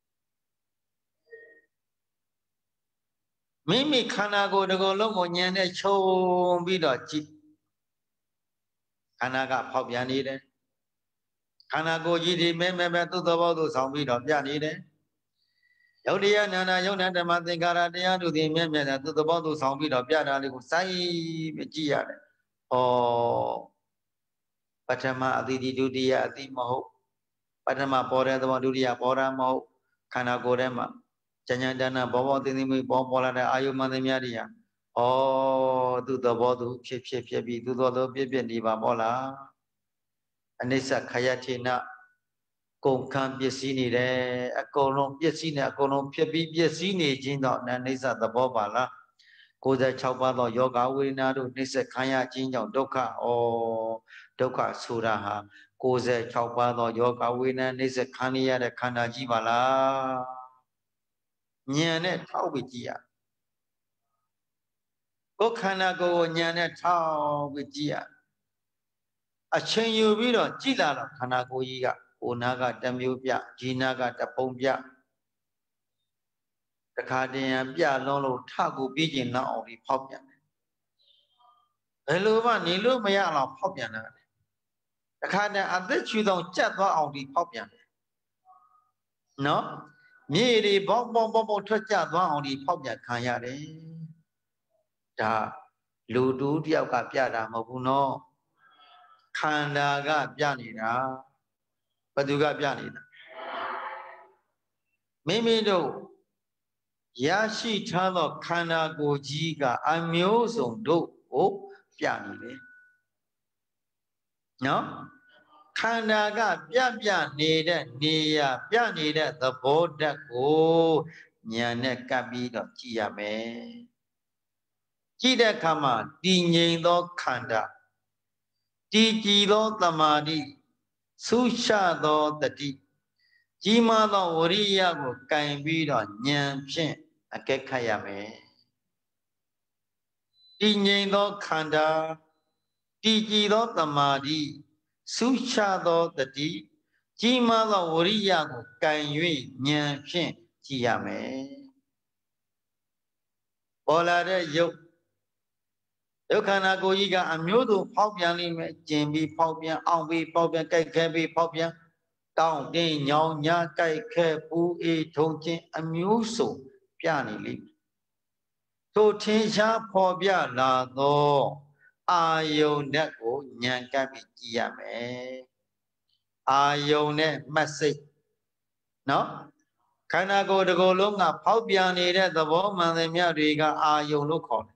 B: မိမိခန္ဓာကိုယ်တစ်ခုလုံးကိုဉာဏ်နဲ့ခြုံပြီးတော့ကြည်ခန္ဓာကဖောက်ပြန်နေတယ်ခန္ဓာကိုယ်ကြီးဒီမဲမဲပဲသူ့သဘောသူဆောင်ပြီးတော့ပြနေတယ်ယုတ်တရားနာနာယုတ်နာဓမ္မသင်္ကာရတရားတို့သည်မြဲမြဲတဲ့သူသဘောသူဆောင်ပြီးတော့ပြတာလေးကိုစိုက်ပြီးကြည့်ရတယ်။ဩပထမအတိတိဒုတိယအတိမဟုတ်ပထမပေါ်တဲ့သဘောဒုတိယပေါ်တာမဟုတ်ခန္ဓာကိုယ်ထဲမှာဉာဏ်ဉာဏ်တဏ္ဍဘောဘောသိသိမိပေါ်ပေါ်လာတဲ့အာယုမှန်သမျှတွေဟာဩသူသဘောသူဖြစ်ဖြစ်ဖြစ်ပြီးသူသောသောပြည့်ပြည့်နေပါပေါ့လားအနိစ္စခယထေနကုန်ခံပစ္စည်းနေတယ်အကုန်လုံးပစ္စည်းနဲ့အကုန်လုံးဖြစ်ပြီးပစ္စည်းနေခြင်းတော့အနိစ္စသဘောပါလားကိုယ်၆ပါးသောယောဂဝေဒနာတို့နှိစ္စခံရခြင်းကြောင့်ဒုက္ခဩဒုက္ခဆိုတာဟာကိုယ်၆ပါးသောယောဂဝေဒနာနှိစ္စခံရတဲ့ခန္ဓာကြီးပါလားဉာဏ်နဲ့ထောက်ပြီးကြည့်ရကိုယ်ခန္ဓာကိုယ်ကိုဉာဏ်နဲ့ထောက်ပြီးကြည့်ရအချိန်ယူပြီးတော့ကြည်လာတော့ခန္ဓာကိုယ်ကြီးကဟိုနာကတမျိုးပြဂျီနာကတပုံပြတခါတည်းရန်ပြလုံးလို့ထကိုပြီးကျင်နောက်အောင်ဒီဖောက်ပြန်တယ်ဘယ်လိုမှနေလို့မရအောင်ဖောက်ပြန်တာလေတခါတည်းအသက်ချူသောကြက်သွားအောင်ဒီဖောက်ပြန်တယ်နော်မြေတွေဘောင်းဘောင်းဘောင်းဘောင်းထွက်ကြသွားအောင်ဒီဖောက်ပြန်ခံရတယ်ဒါလူတူတယောက်ကပြတာမဟုတ်ဘူးနော်ခန္ဓာကပြနေတာဘယ်သူကပြနေတာမိမိတို့ရရှိထားသောခန္ဓာကိုယ်ကြီးကအမျိုးစုံတို့ကိုပြနေတယ်နော်ခန္ဓာကပြပြနေတဲ့နေရပြနေတဲ့သဘောဓာတ်ကိုဉာဏ်နဲ့ကပ်ပြီးတော့ကြည့်ရမယ်ကြည့်တဲ့အခါမှာတည်ငြိမ်သောခန္ဓာတည်ကြည်သောသမာဓိဆုရှသောတတိကြီးမားသောဝရိယကိုကင်ပြီးတော့ဉာဏ်ဖြင့်အကဲခတ်ရမယ်တည်ငြိမ်သောခန္ဓာတည်ကြည်သောသမာဓိဆုရှသောတတိကြီးမားသောဝရိယကိုကင်၍ဉာဏ်ဖြင့်ကြည့်ရမယ်ပေါ်လာတဲ့ယုတ်ယုတ်ခန္ဓာကိုယ်ကြီးကအမျိုးစုံဖောက်ပြန်လိမ့်မယ်ကျင်ပြီးဖောက်ပြန်အောင်ပြီးဖောက်ပြန်ကြိုက်ခဲပြီးဖောက်ပြန်တောင်းတင်းညောင်ညာကြိုက်ခဲပူအေးထုံချင်းအမျိုးစုံပြနေလိမ့်မယ်ထိုထင်ရှားဖော်ပြလာသောအာယုန်ဓာတ်ကိုဉာဏ်ကပ်ပြီးကြည့်ရမယ်အာယုန်နဲ့မှတ်စိတ်နော်ခန္ဓာကိုယ်တစ်ကိုယ်လုံးကဖောက်ပြန်နေတဲ့သဘောမှန်သမျှတွေကအာယုန်လို့ခေါ်တယ်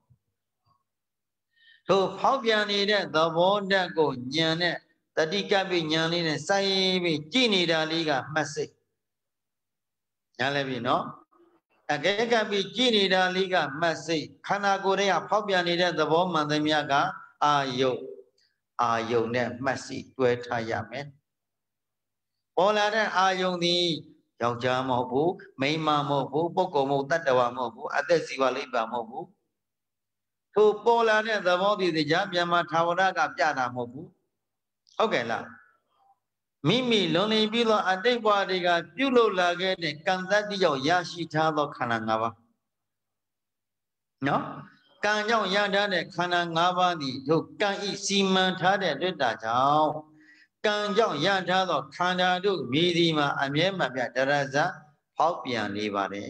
B: ထိုဖောက်ပြန်နေတဲ့သဘောဓာတ်ကိုဉာဏ်နဲ့တတိကပ်ပြီးဉာဏ်လေးနဲ့စိုက်ပြီးကြည့်နေတာလေးကမှတ်စိတ်ညာလည်းပြီနော်အကဲကပ်ပြီးကြည့်နေတာလေးကမှတ်စိတ်ခန္ဓာကိုယ်ရဲ့ဖောက်ပြန်နေတဲ့သဘောမှန်သမျှကအာယုတ်အာယုန်နဲ့မှတ်စိတ်တွဲထားရမယ်ပေါ်လာတဲ့အာယုန်သည်ယောက်ျားမဟုတ်ဘူးမိန်းမမဟုတ်ဘူးပုဂ္ဂိုလ်မဟုတ်တတ္တဝါမဟုတ်ဘူးအသက်ဇီဝလိဗ္ဗာမဟုတ်ဘူးထိုပေါ်လာတဲ့သဘောတည်တရားမြန်မာထာဝရကပြတာမဟုတ်ဘူးဟုတ်ကဲ့လားမိမိလွန်နေပြီးသောအတိတ်ဘဝတွေကပြုလုပ်လာခဲ့တဲ့ကံတတ္တိကြောင့်ရရှိထားသောခန္ဓာ၅ပါးနော်ကံကြောင့်ရထားတဲ့ခန္ဓာ၅ပါးသည်တို့ကံဤစီမံထားတဲ့တွေ့တာကြောင့်ကံကြောင့်ရထားသောခန္ဓာတို့မြည်ဒီမှာအမြဲမှပြတရဇဖောက်ပြန်နေပါတယ်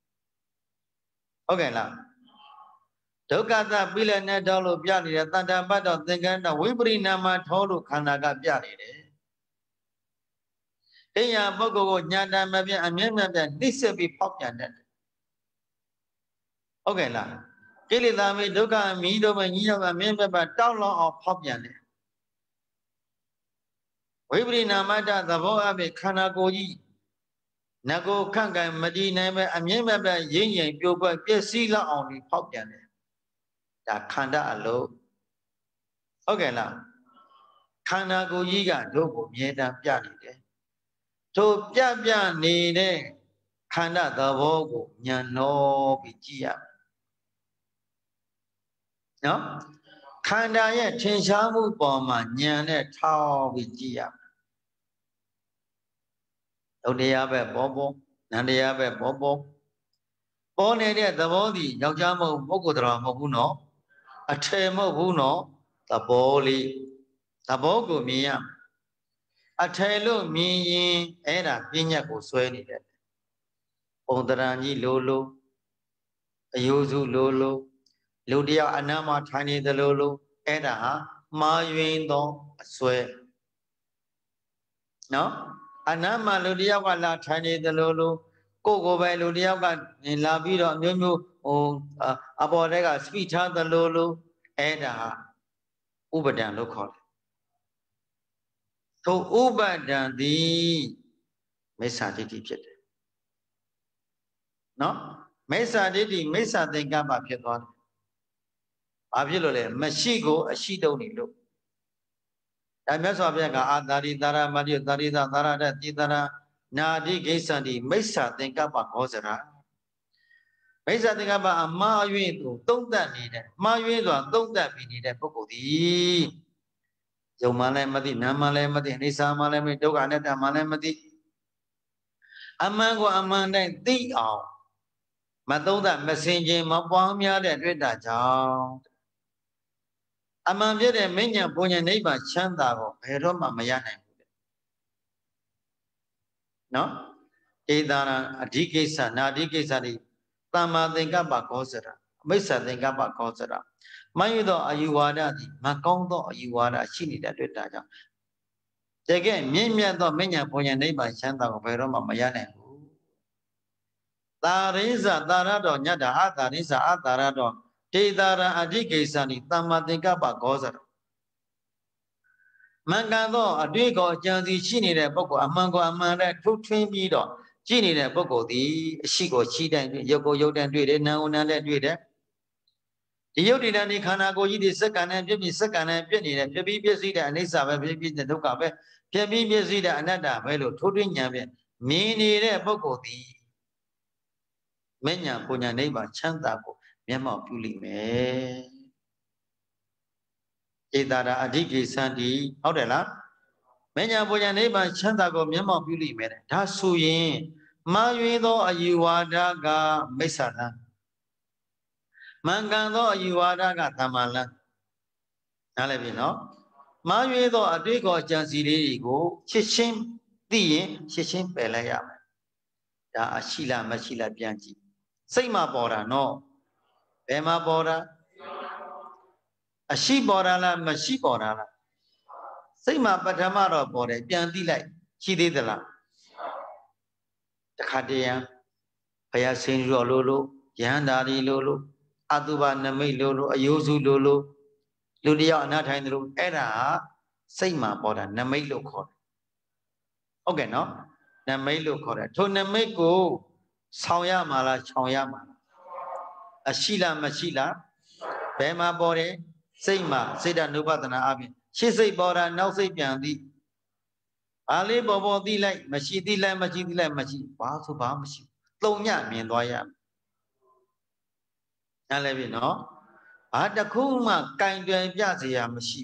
B: ဟုတ်ကဲ့လားဒုက္ခသပိလနဲ့ထောလို့ပြနေတဲ့တဏ္ဍပတ်တော်သင်္ကန်းတော်ဝိပရိနာမထောလို့ခန္ဓာကပြနေတယ်တရားပုဂ္ဂိုလ်ကိုညာတမပြအမြဲမှပြနှိစ္စပြီးဖောက်ပြန်တတ်တယ်ဟုတ်ကဲ့လားကိလေသာမေဒုက္ခမီးတို့မညီတော့အမြဲမှပြတောက်လောင်အောင်ဖောက်ပြန်တယ်ဝိပရိနာမတသဘောအဖြစ်ခန္ဓာကိုယ်ကြီးငကိုခန့်ကံမတည်နိုင်ပဲအမြဲမှပြရင်းရင်ပြိုကွက်ပျက်စီးလောက်အောင်ဒီဖောက်ပြန်တယ်ဒါခန္ဓာအလုံးဟုတ်ကဲ့လားခန္ဓာကိုယ်ကြီးကတို့ကိုမြဲတမ်းပြနေတယ်ထိုပြပြနေတဲ့ခန္ဓာသဘောကိုဉာဏ်တော်ပြီးကြည့်ရနော်ခန္ဓာရဲ့ထင်ရှားမှုပေါ်မှာဉာဏ်နဲ့ထောက်ပြီးကြည့်ရဒုတရားပဲပေါ်ပေါ်နန္တရားပဲပေါ်ပေါ်ပေါ်နေတဲ့သဘောသည်ယောက်ျားမဟုတ်ပုဂ္ဂိုလ်တော်မဟုတ်ဘူးနော်အထည်မဟုတ်ဘူးနော်သဘောလေးသဘောကိုမြင်ရအထည်လို့မြင်ရင်အဲ့ဒါပညာကိုဆွဲနေတယ်ပုံတရံကြီးလိုလိုအယိုးစုလိုလိုလူတယောက်အနားမှာထိုင်နေတယ်လို့လို့အဲ့ဒါဟာမှားယွင်းသောအစွဲနော်အနားမှာလူတယောက်ကလာထိုင်နေတယ်လို့လို့ကိုကိုပဲလူတယောက်ကလာပြီးတော့မျိုးမျိုးဟိုအပေါ်တက်ကစပိထားတယ်လို့လို့အဲ့ဒါဟာဥပဒံလို့ခေါ်တယ်ထိုဥပဒံသည်မိစ္ဆာဒိဋ္ဌိဖြစ်တယ်နော်မိစ္ဆာဒိဋ္ဌိမိစ္ဆာသင်္ကပ္ပဖြစ်သွားတယ်ဘာဖြစ်လို့လဲမရှိကိုအရှိတုံးနေလို့ဒါမြတ်စွာဘုရားကအာတာရိတာရမတိတာရိသသာရတတိတရာနာတိကိစ္ဆန္တိမိစ္ဆာသင်္ကပ္ပခောစရာမိစ္ဆာသင်္ကပ္ပအမှားယွင်းသူသုံးသပ်နေတယ်မှားယွင်းစွာသုံးသပ်ပြီးနေတဲ့ပုဂ္ဂိုလ်သည်ယုံမှလည်းမသိနာမှလည်းမသိအိသမှလည်းမသိဒုက္ခအနတ္တမှလည်းမသိအမှန်ကိုအမှန်တိုင်းသိအောင်မသုံးသပ်မစင်ခြင်းမပွားများတဲ့တွေ့တာကြောင့်အမှန်ပြတဲ့မဉ္ဇဉ်ဘုံဉ္ဇဉ်နိဗ္ဗာန်ချမ်းသာကိုဘယ်တော့မှမရနိုင်ဘူးတဲ့နော်ဧတာရအဓိကိစ္စနာဓိကိစ္စတွေသမ္မာသင်္ကပ္ပခောစရာမိစ္ဆာသင်္ကပ္ပခောစရာမယုသောအယူဝါဒသည်မကောင်းသောအယူဝါဒရှိနေတဲ့တွေ့တာကြောင့်တကယ်မြင့်မြတ်သောမဉ္ဇဉ်ဘုံဉ္ဇဉ်နိဗ္ဗာန်ချမ်းသာကိုဘယ်တော့မှမရနိုင်ဘူးသာရိဇသာရတော်ညတ္တာအသာရိဇအသာရတော်တေတာရအဓိကိစ္စနိသမ္မာသင်္ကပ္ပခောစရာမှန်ကန်သောအတွေ့ကောအကြံစီရှိနေတဲ့ပုဂ္ဂိုလ်အမှန်ကောအမှန်နဲ့ထုတ်ထွင်းပြီးတော့ကြည့်နေတဲ့ပုဂ္ဂိုလ်သည်အရှိကိုရှိတိုင်းရုပ်ကိုရုပ်တိုင်းတွေ့တယ်နာမ်ကိုနာမ်နဲ့တွေ့တယ်ဒီယုတ်တိတန်ဒီခန္ဓာကိုယ်ကြီးဒီစက္ကန့်နဲ့ပြည့်ပြီးစက္ကန့်နဲ့ပြည့်နေတယ်ပြည့်ပြီးပြည့်စည်တဲ့အနိစ္စပဲပြည့်ပြီးတဲ့ဒုက္ခပဲပြည့်ပြီးပြည့်စည်တဲ့အနတ္တပဲလို့ထိုးထွင်းဉာဏ်ဖြင့်မြင်နေတဲ့ပုဂ္ဂိုလ်သည်မဉ္ဇဉ်ပူညာနိဗ္ဗာန်ချမ်းသာကိုမျက်မှောက်ပြုလိမ့်မယ်ဧတာရအဓိကိစ္စန္တိဟုတ်တယ်လားမဉ္ဇဉ်ပူညာနိဗ္ဗာန်ချမ်းသာကိုမျက်မှောက်ပြုလိမ့်မယ်ဒါဆိုရင်မှားယွင်းသောအယူဝါဒကမိစ္ဆာလမ်းမှန်ကန်သောအယူဝါဒကသမ္မာလမ်းနားလည်ပြီနော်မှားယွင်းသောအတွေ့အကြံစီလေးတွေကိုရှင်းရှင်းသိရင်ရှင်းရှင်းပယ်လိုက်ရမယ်ဒါအရှိလားမရှိလားပြန်ကြည့်စိတ်မှာပေါ်တာနော်ဘယ်မှာပေါ်တာအရှိပေါ်တာလားမရှိပေါ်တာလားစိတ်မှာပထမတော့ပေါ်တယ်ပြန်သိလိုက်ရှိသေးသလားတခါတည်းရန်ဘုရားဆင်းရောလို့လို့ယဟန္တာရီလို့လို့အတုပနမိတ်လို့လို့အယိုးစုလို့လို့လူတယောက်အနားထိုင်တယ်လို့အဲ့ဒါစိတ်မှာပေါ်တာနမိတ်လို့ခေါ်တယ်ဟုတ်ကဲ့နော်နမိတ်လို့ခေါ်တယ်ထိုနမိတ်ကိုဆောင်ရမှာလားခြောင်ရမှာလားအရှိလားမရှိလားဘယ်မှာပေါ်တယ်စိတ်မှာစိတ်ဓာတ်နုပဒနာအပြင်ရှေ့စိတ်ပေါ်တာနောက်စိတ်ပြန်သိအားလေးပေါ်ပေါ်သိလိုက်မရှိသိလိုက်မရှိသိလိုက်မရှိဘာဆိုဘာမရှိသုံးညမြင်သွားရမယ်နားလည်ပြီနော်ဘာတစ်ခုမှကင်တွယ်ပြเสียမရှိ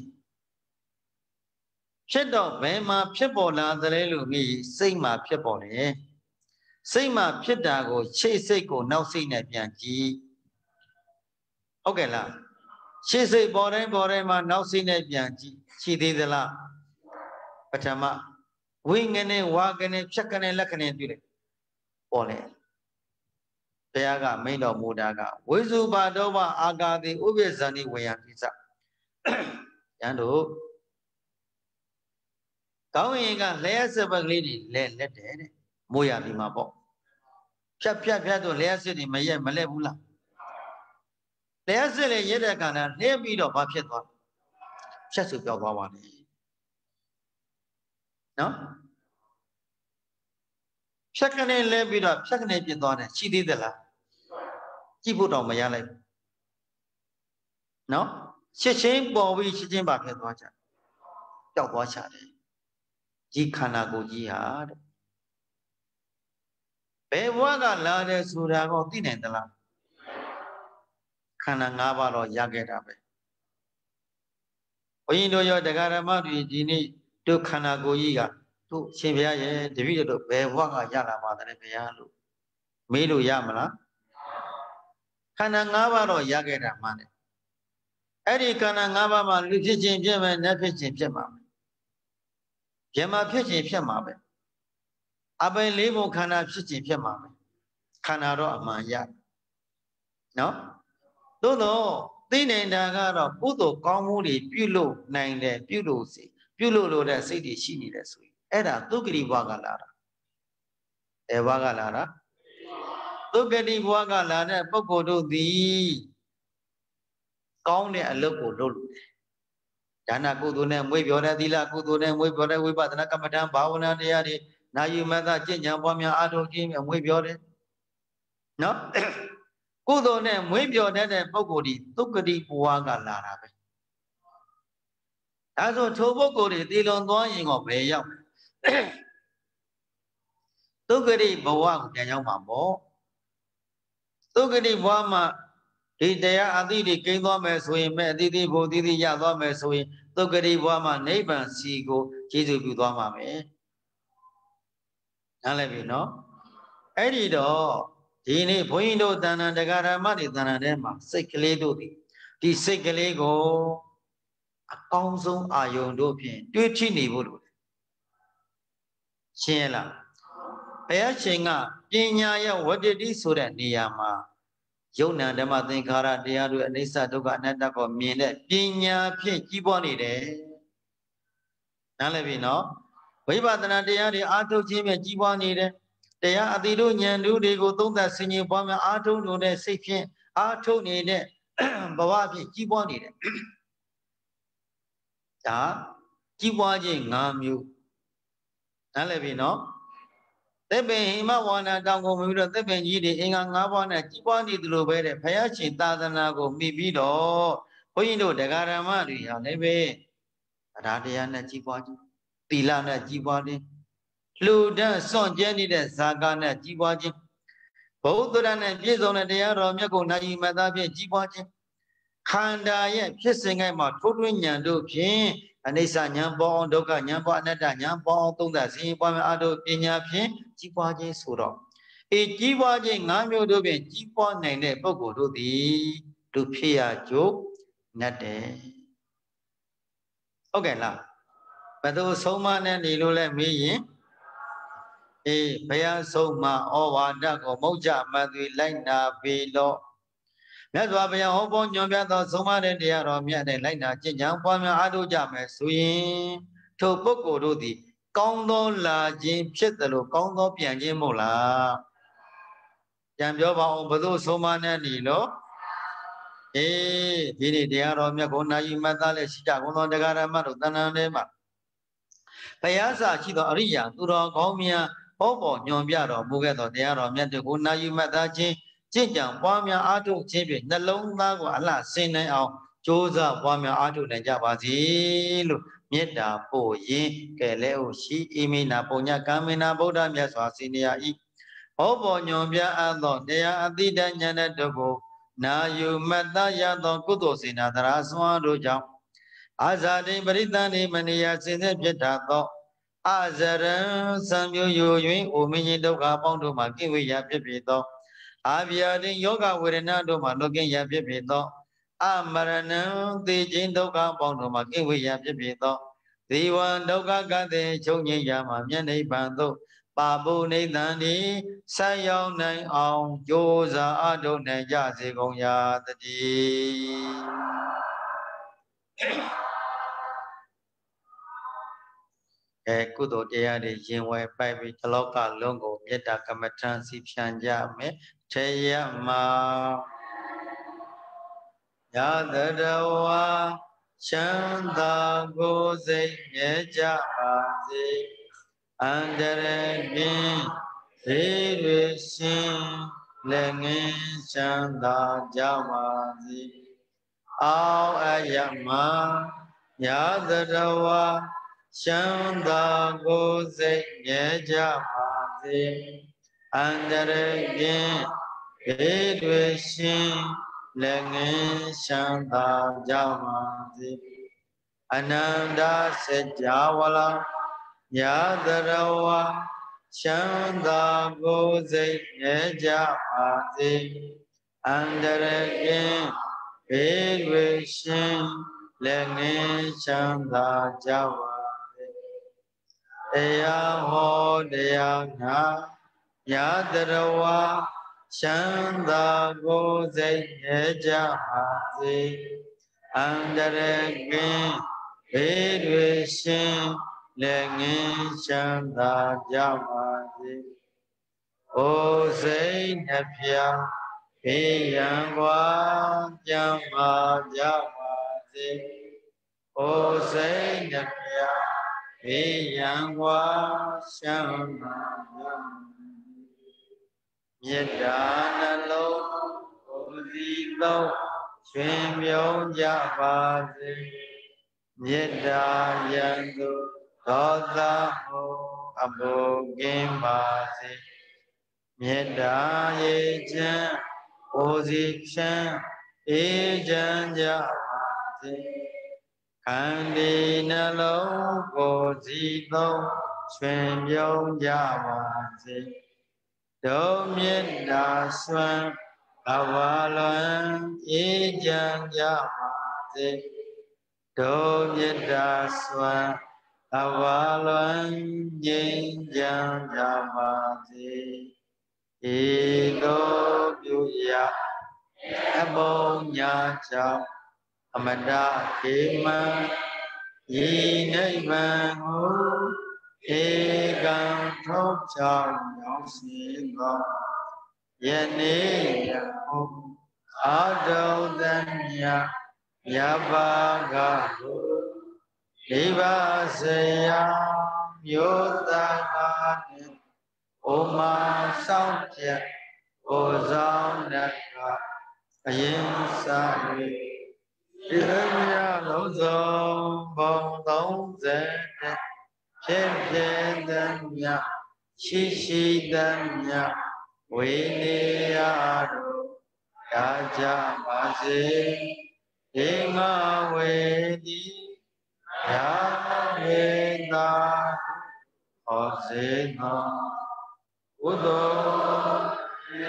B: ဖြစ်တော့ဘယ်မှာဖြစ်ပေါ်လာသလဲလို့မြည်စိတ်မှာဖြစ်ပေါ်တယ်စိတ်မှာဖြစ်တာကိုရှေ့စိတ်ကိုနောက်စိတ်နဲ့ပြန်ကြည့်ဟုတ်ကဲ့လားရှေ့စိတ်ပေါ်တိုင်းပေါ်တိုင်းမှာနောက်စိတ်နဲ့ပြန်ကြည့်ရှိသေးသလားပထမဝိငနဲ့ဝါကနေဖြတ်ကနေလက်ကနေတွေ့တယ်ပေါ်လေတရားကမိန့်တော်မူတာကဝိစုပါတောဘအာဂါတိဥပ္ပဇ္ဇဏိဝေယပိစရန်တို့ကောင်းရင်ကလျှက်စပတ်ကလေးတွေလဲလက်တယ်တဲ့မိုးရပြီမှာပေါ့ဖြတ်ဖြတ်ဖြတ်တော့လျှက်စစ်တွေမရက်မလဲဘူးလားလျှက်စစ်လေရက်တဲ့ခါကျလှဲပြီးတော့ဘာဖြစ်သွားဖြတ်စုပြောက်သွားပါလေနော်ဖြတ်ကနေလဲပြီးတော့ဖြတ်ကနေပြစ်သွားတယ်ရှိသေးသလားကြည့်ဖို့တော့မရလိုက်ဘူးနော်ရှစ်ချင်းပေါ်ပြီးရှစ်ချင်းပါဖြစ်သွားကြပျောက်သွားချတယ်ဒီခန္ဓာကိုယ်ကြီးဟာတဲ့ဘယ်ဘဝကလာတယ်ဆိုတာကိုသိနိုင်သလားခန္ဓာ၅ပါးတော့ရခဲ့တာပဲဘုန်းကြီးတို့ရောတရားဓမ္မတွေဒီနေ့တို့ခန္ဓာကိုယ်ကြီးကတို့ရှင်ဘုရားရဲ့တပည့်တို့ဘယ်ဘဝကရလာပါသလဲဘုရားလို့မေးလို့ရမလားခန္ဓာ၅ပါးတော့ရခဲ့တာမှန်တယ်အဲ့ဒီခန္ဓာ၅ပါးမှာလူဖြစ်ခြင်းဖြစ်မယ်နတ်ဖြစ်ခြင်းဖြစ်မှာပဲယမဖြစ်ခြင်းဖြစ်မှာပဲအပင်လေးဘုံခန္ဓာဖြစ်ခြင်းဖြစ်မှာပဲ Kanaro amaya. No? Dono, tine dagaro, puto komuri, pulo, nine, pulo si, pulo da city, she the sweet. Era tukri wagalara. E wagalara. Tukri wagalara, pocodo di. Con ne a local. Dana Kudune, Wibiola Dila Kudune, Wibiola Wibata Kamatan, Bauna Diari, now you mother Jinya Bomia Ado Jim and Wibiore. No? Kudone, Wibiola and Pogodi, Tukadi Puaga Larabe. As a Tobogodi, Dilon Doing of Bayam. Tukadi Boa, Daniel Mambo. Tukadi Wama. Did they are the king of Mesui, Medidi, Bodidi, Yado Mesui, Tukadi Wama, neighbor, Sigo, Jizu Budama. Alabino. Edido, Dini, Puindo, Dana, the Garamadi, Dana Dema, sickly duty. The sickly go a council ayon dopian, do chini wood. Shela. Payachinga, Pinya, what did he so that Niyama? Yona Dama Thinkara, Diadu, and Nisa Duga Natako, Mina, Pinya, Piboni de Alabino. Wibadana Diadi, Ato Jim and Jiboni de. They are the Union, do they go to that singing bomb? I don't know that section. I told you that Bawabi, keep on it. Ah, keep watching, um, you. Alevino. They pay him one and down go with the Benji, Ingang Avon, keep on it, Lubere, Payachi, Tadanago, Mibido, Poindo, the Garamari, and Nebe, Radiana Jibodi, Pilana Jibodi, Luda, Son Jenny, the Sagana Jibodi. Both and Pizon and the Aromago Nayi Madabi Jibaji Handa yet kissing a mouth, Tudwin Yandu Pin, and they sang Yambo, Doga Yambo, Nada Yambo, Tonga, Zimbabwe, Ado, Pinya Pin, Jibaji Suro. A Jibaji Namu Dubi, Jipon and the Bogo do the to Pia Joe, Nade. Okay, now, but those so man and Ilula me. Eh, Paya Soma, Owada, or Moja, Madu, Lina, Velo. That's why we are hoping you get the Soma and the Aromia, the Lina, Jinjam, Pamia, Adu Jame, Swing, to Boko Rudi, Kondo La Jim Chitalo, Kondo Pianjimola. Jamjoba, Obedo Soma and Nilo. Eh, Dini, the Aromia, Gona, Matale, Chicago, the Garamaro, Tananema. Payasa, Chito Aria, Duro, Comia. Obo, Yombiado, Bugato, the Aromia, the Guna, you Matachi, Jinjam, Pamia, Atu, Chibi, the Long Lago, Allah, Sine, our Josa, Pamia, Atu, and Jabazilu, Mieta, Po, Ye, Keleo, Shi, Imina, Ponya, Kamina, Boda, Yaswasinia, E. Obo, Yombia, Ado, they are Adida, Yana, Dogo. Now you Mata, Yado, Kudosina, the Raswa, Roja. Azadi, Britani, Mania, Sinepetato. Azaran Samyu Yui, Umini Doga Pondo Maki, we yapito. Avia de Yoga with another Malogan yapito. Amarana, the Jin Doga Pondo Maki, we yapito. The one Doga got the Choni Yama, Yane Bando, Babu Nidani, Sayo Nai on Josa Ado Najazi Gonya the Kudo Dea de Jinway Baby Taloka Longo, Yeta Kamatransi Pianja, Teyama Yadadawa Chanda Goze Yeja Azi Andare Ririshin Lengi Chanda Jamazi Ao Ayama Yadadawa Shanda Goze Yeja Mazi Andare Edwishin Lengi Shanda Jamazi Ananda Sejawala Yadarawa Shanda Goze Yeja Mazi Andare Edwishin Lengi Shanda Jamazi Eya ho deya na yadarawa ရှမ်းသာကိုယ်စိတ်နဲ့ကြပါစေအန္တရာယ်ကင်းဘေးတွေရှင်းလက်ငင်းချမ်းသာကြပါစေအိုစိတ်နှပြဘေးရန်ကွာကြမ်းပါကြပါစေအိုစိတ်နှပြဘေးရန်ကွာရှမ်းသာကြပါမေတ္တာနှလုံးကိုယ်စီလုံးရွှင်မြုံကြပါစေမေတ္တာယံသူဒေါသဟုအဘုကင်းပါစေမေတ္တာရေချမ်းကိုယ်စီချမ်းအေးချမ်းကြပါစေခန္ဒီနှလုံးကိုယ်စီလုံးရွှင်မြုံကြပါစေဒုမေတ္တာစွမ်းကဘာလွန်အေးချမ်းကြပါစေဒုမေတ္တာစွမ်းကဘာလွန်ငြိမ်းချမ်းကြပါစေဧသောပြုရာအဘုံညာကြောင့်အမတခေမံဤနိဗ္ဗာန်ကိုဧကံထုတ်ချောင်းရောက်စီသောယနေ့ယခုအာတုတ္တမြယဘာကဟုနိဗ္ဗာစယမြို့သာနှင့်ဩမာဆောင်ဖြတ်ကိုဆောင်တတ်ကအရင်စား၍ဒီအမြလုံးစုံဘုံသုံးဆယ်ဖြစ်ဖြစ်တည်းမြရှိရှိတည်းမြဝိနေယတို့ရာကြပါစေဧမဝေတိယာဝေတာဟောစေသောဥသောယ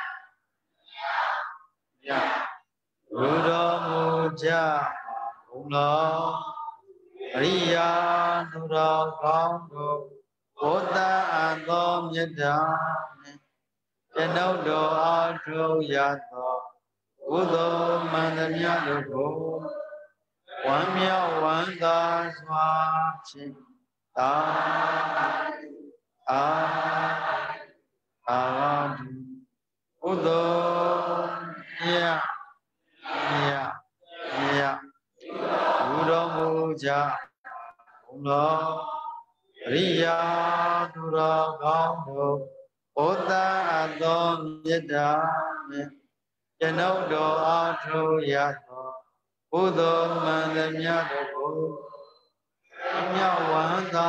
B: ယဘုရောမူကြဘုံတော်အရိယာသူတော်ကောင်းတို့ဘုဒ္ဓအသောမြတ်တာကျွန်ုပ်တို့အားထုတ်ရသောဥသောမန္တမြတ်တို့ကိုဝမ်းမြောက်ဝမ်းသာစွာဖြင့်သာအာအာဥသောမြတ်မြတ်မြတ်ဘုတော်မူကြဘုံတော်အရိယာသူတော်ကောင်းတို့ဘုဒ္ဓအသောမြတ်တာနှင့်ကျွန်ုပ်တို့အားထုတ်ရသောဘုသောမန္တမြတ်တို့ကိုမြောက်ဝမ်းသာ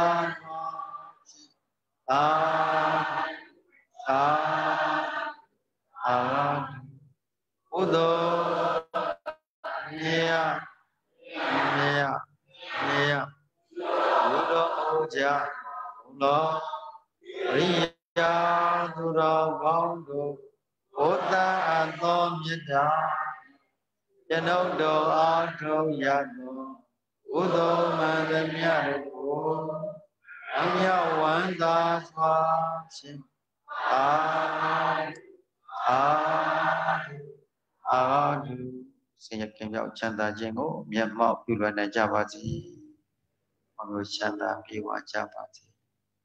B: သာသာအာဘုသောမြတ်မြတ်မြတ်ဘုတော်မူကြဘုတော်အရိယာသူတော်ကောင်းတို့ဘုဒ္ဓအသောမြတ်တာကျွန်ုပ်တို့အားထုတ်ရသောဘုသောမန္တမြတ်တို့ကိုအမြောက်ဝမ်းသာစွာဖြင့်အာအာအာဒုဆင်းရဲကင်းပြောက်ချမ်းသာခြင်းကိုမျက်မှောက်ပြုလွယ်နိုင်ကြပါစေ။ဘုရားချမ်းသာပြေဝကြပါစေ။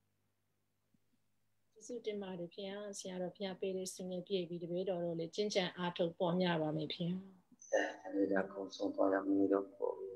A: ကျေးဇူးတင်ပါတယ်ဖေဟာဆရာတော်ဖျားပေးတဲ့စင်ငယ်ပြည့်ပြီးတပည့်တော်တို့လည်းကျင့်ကြံအားထုတ်ပေါ်များပါမယ်ဖေဟာ
B: ။အဲဒီကကုံဆုံးသွားရမည်တော့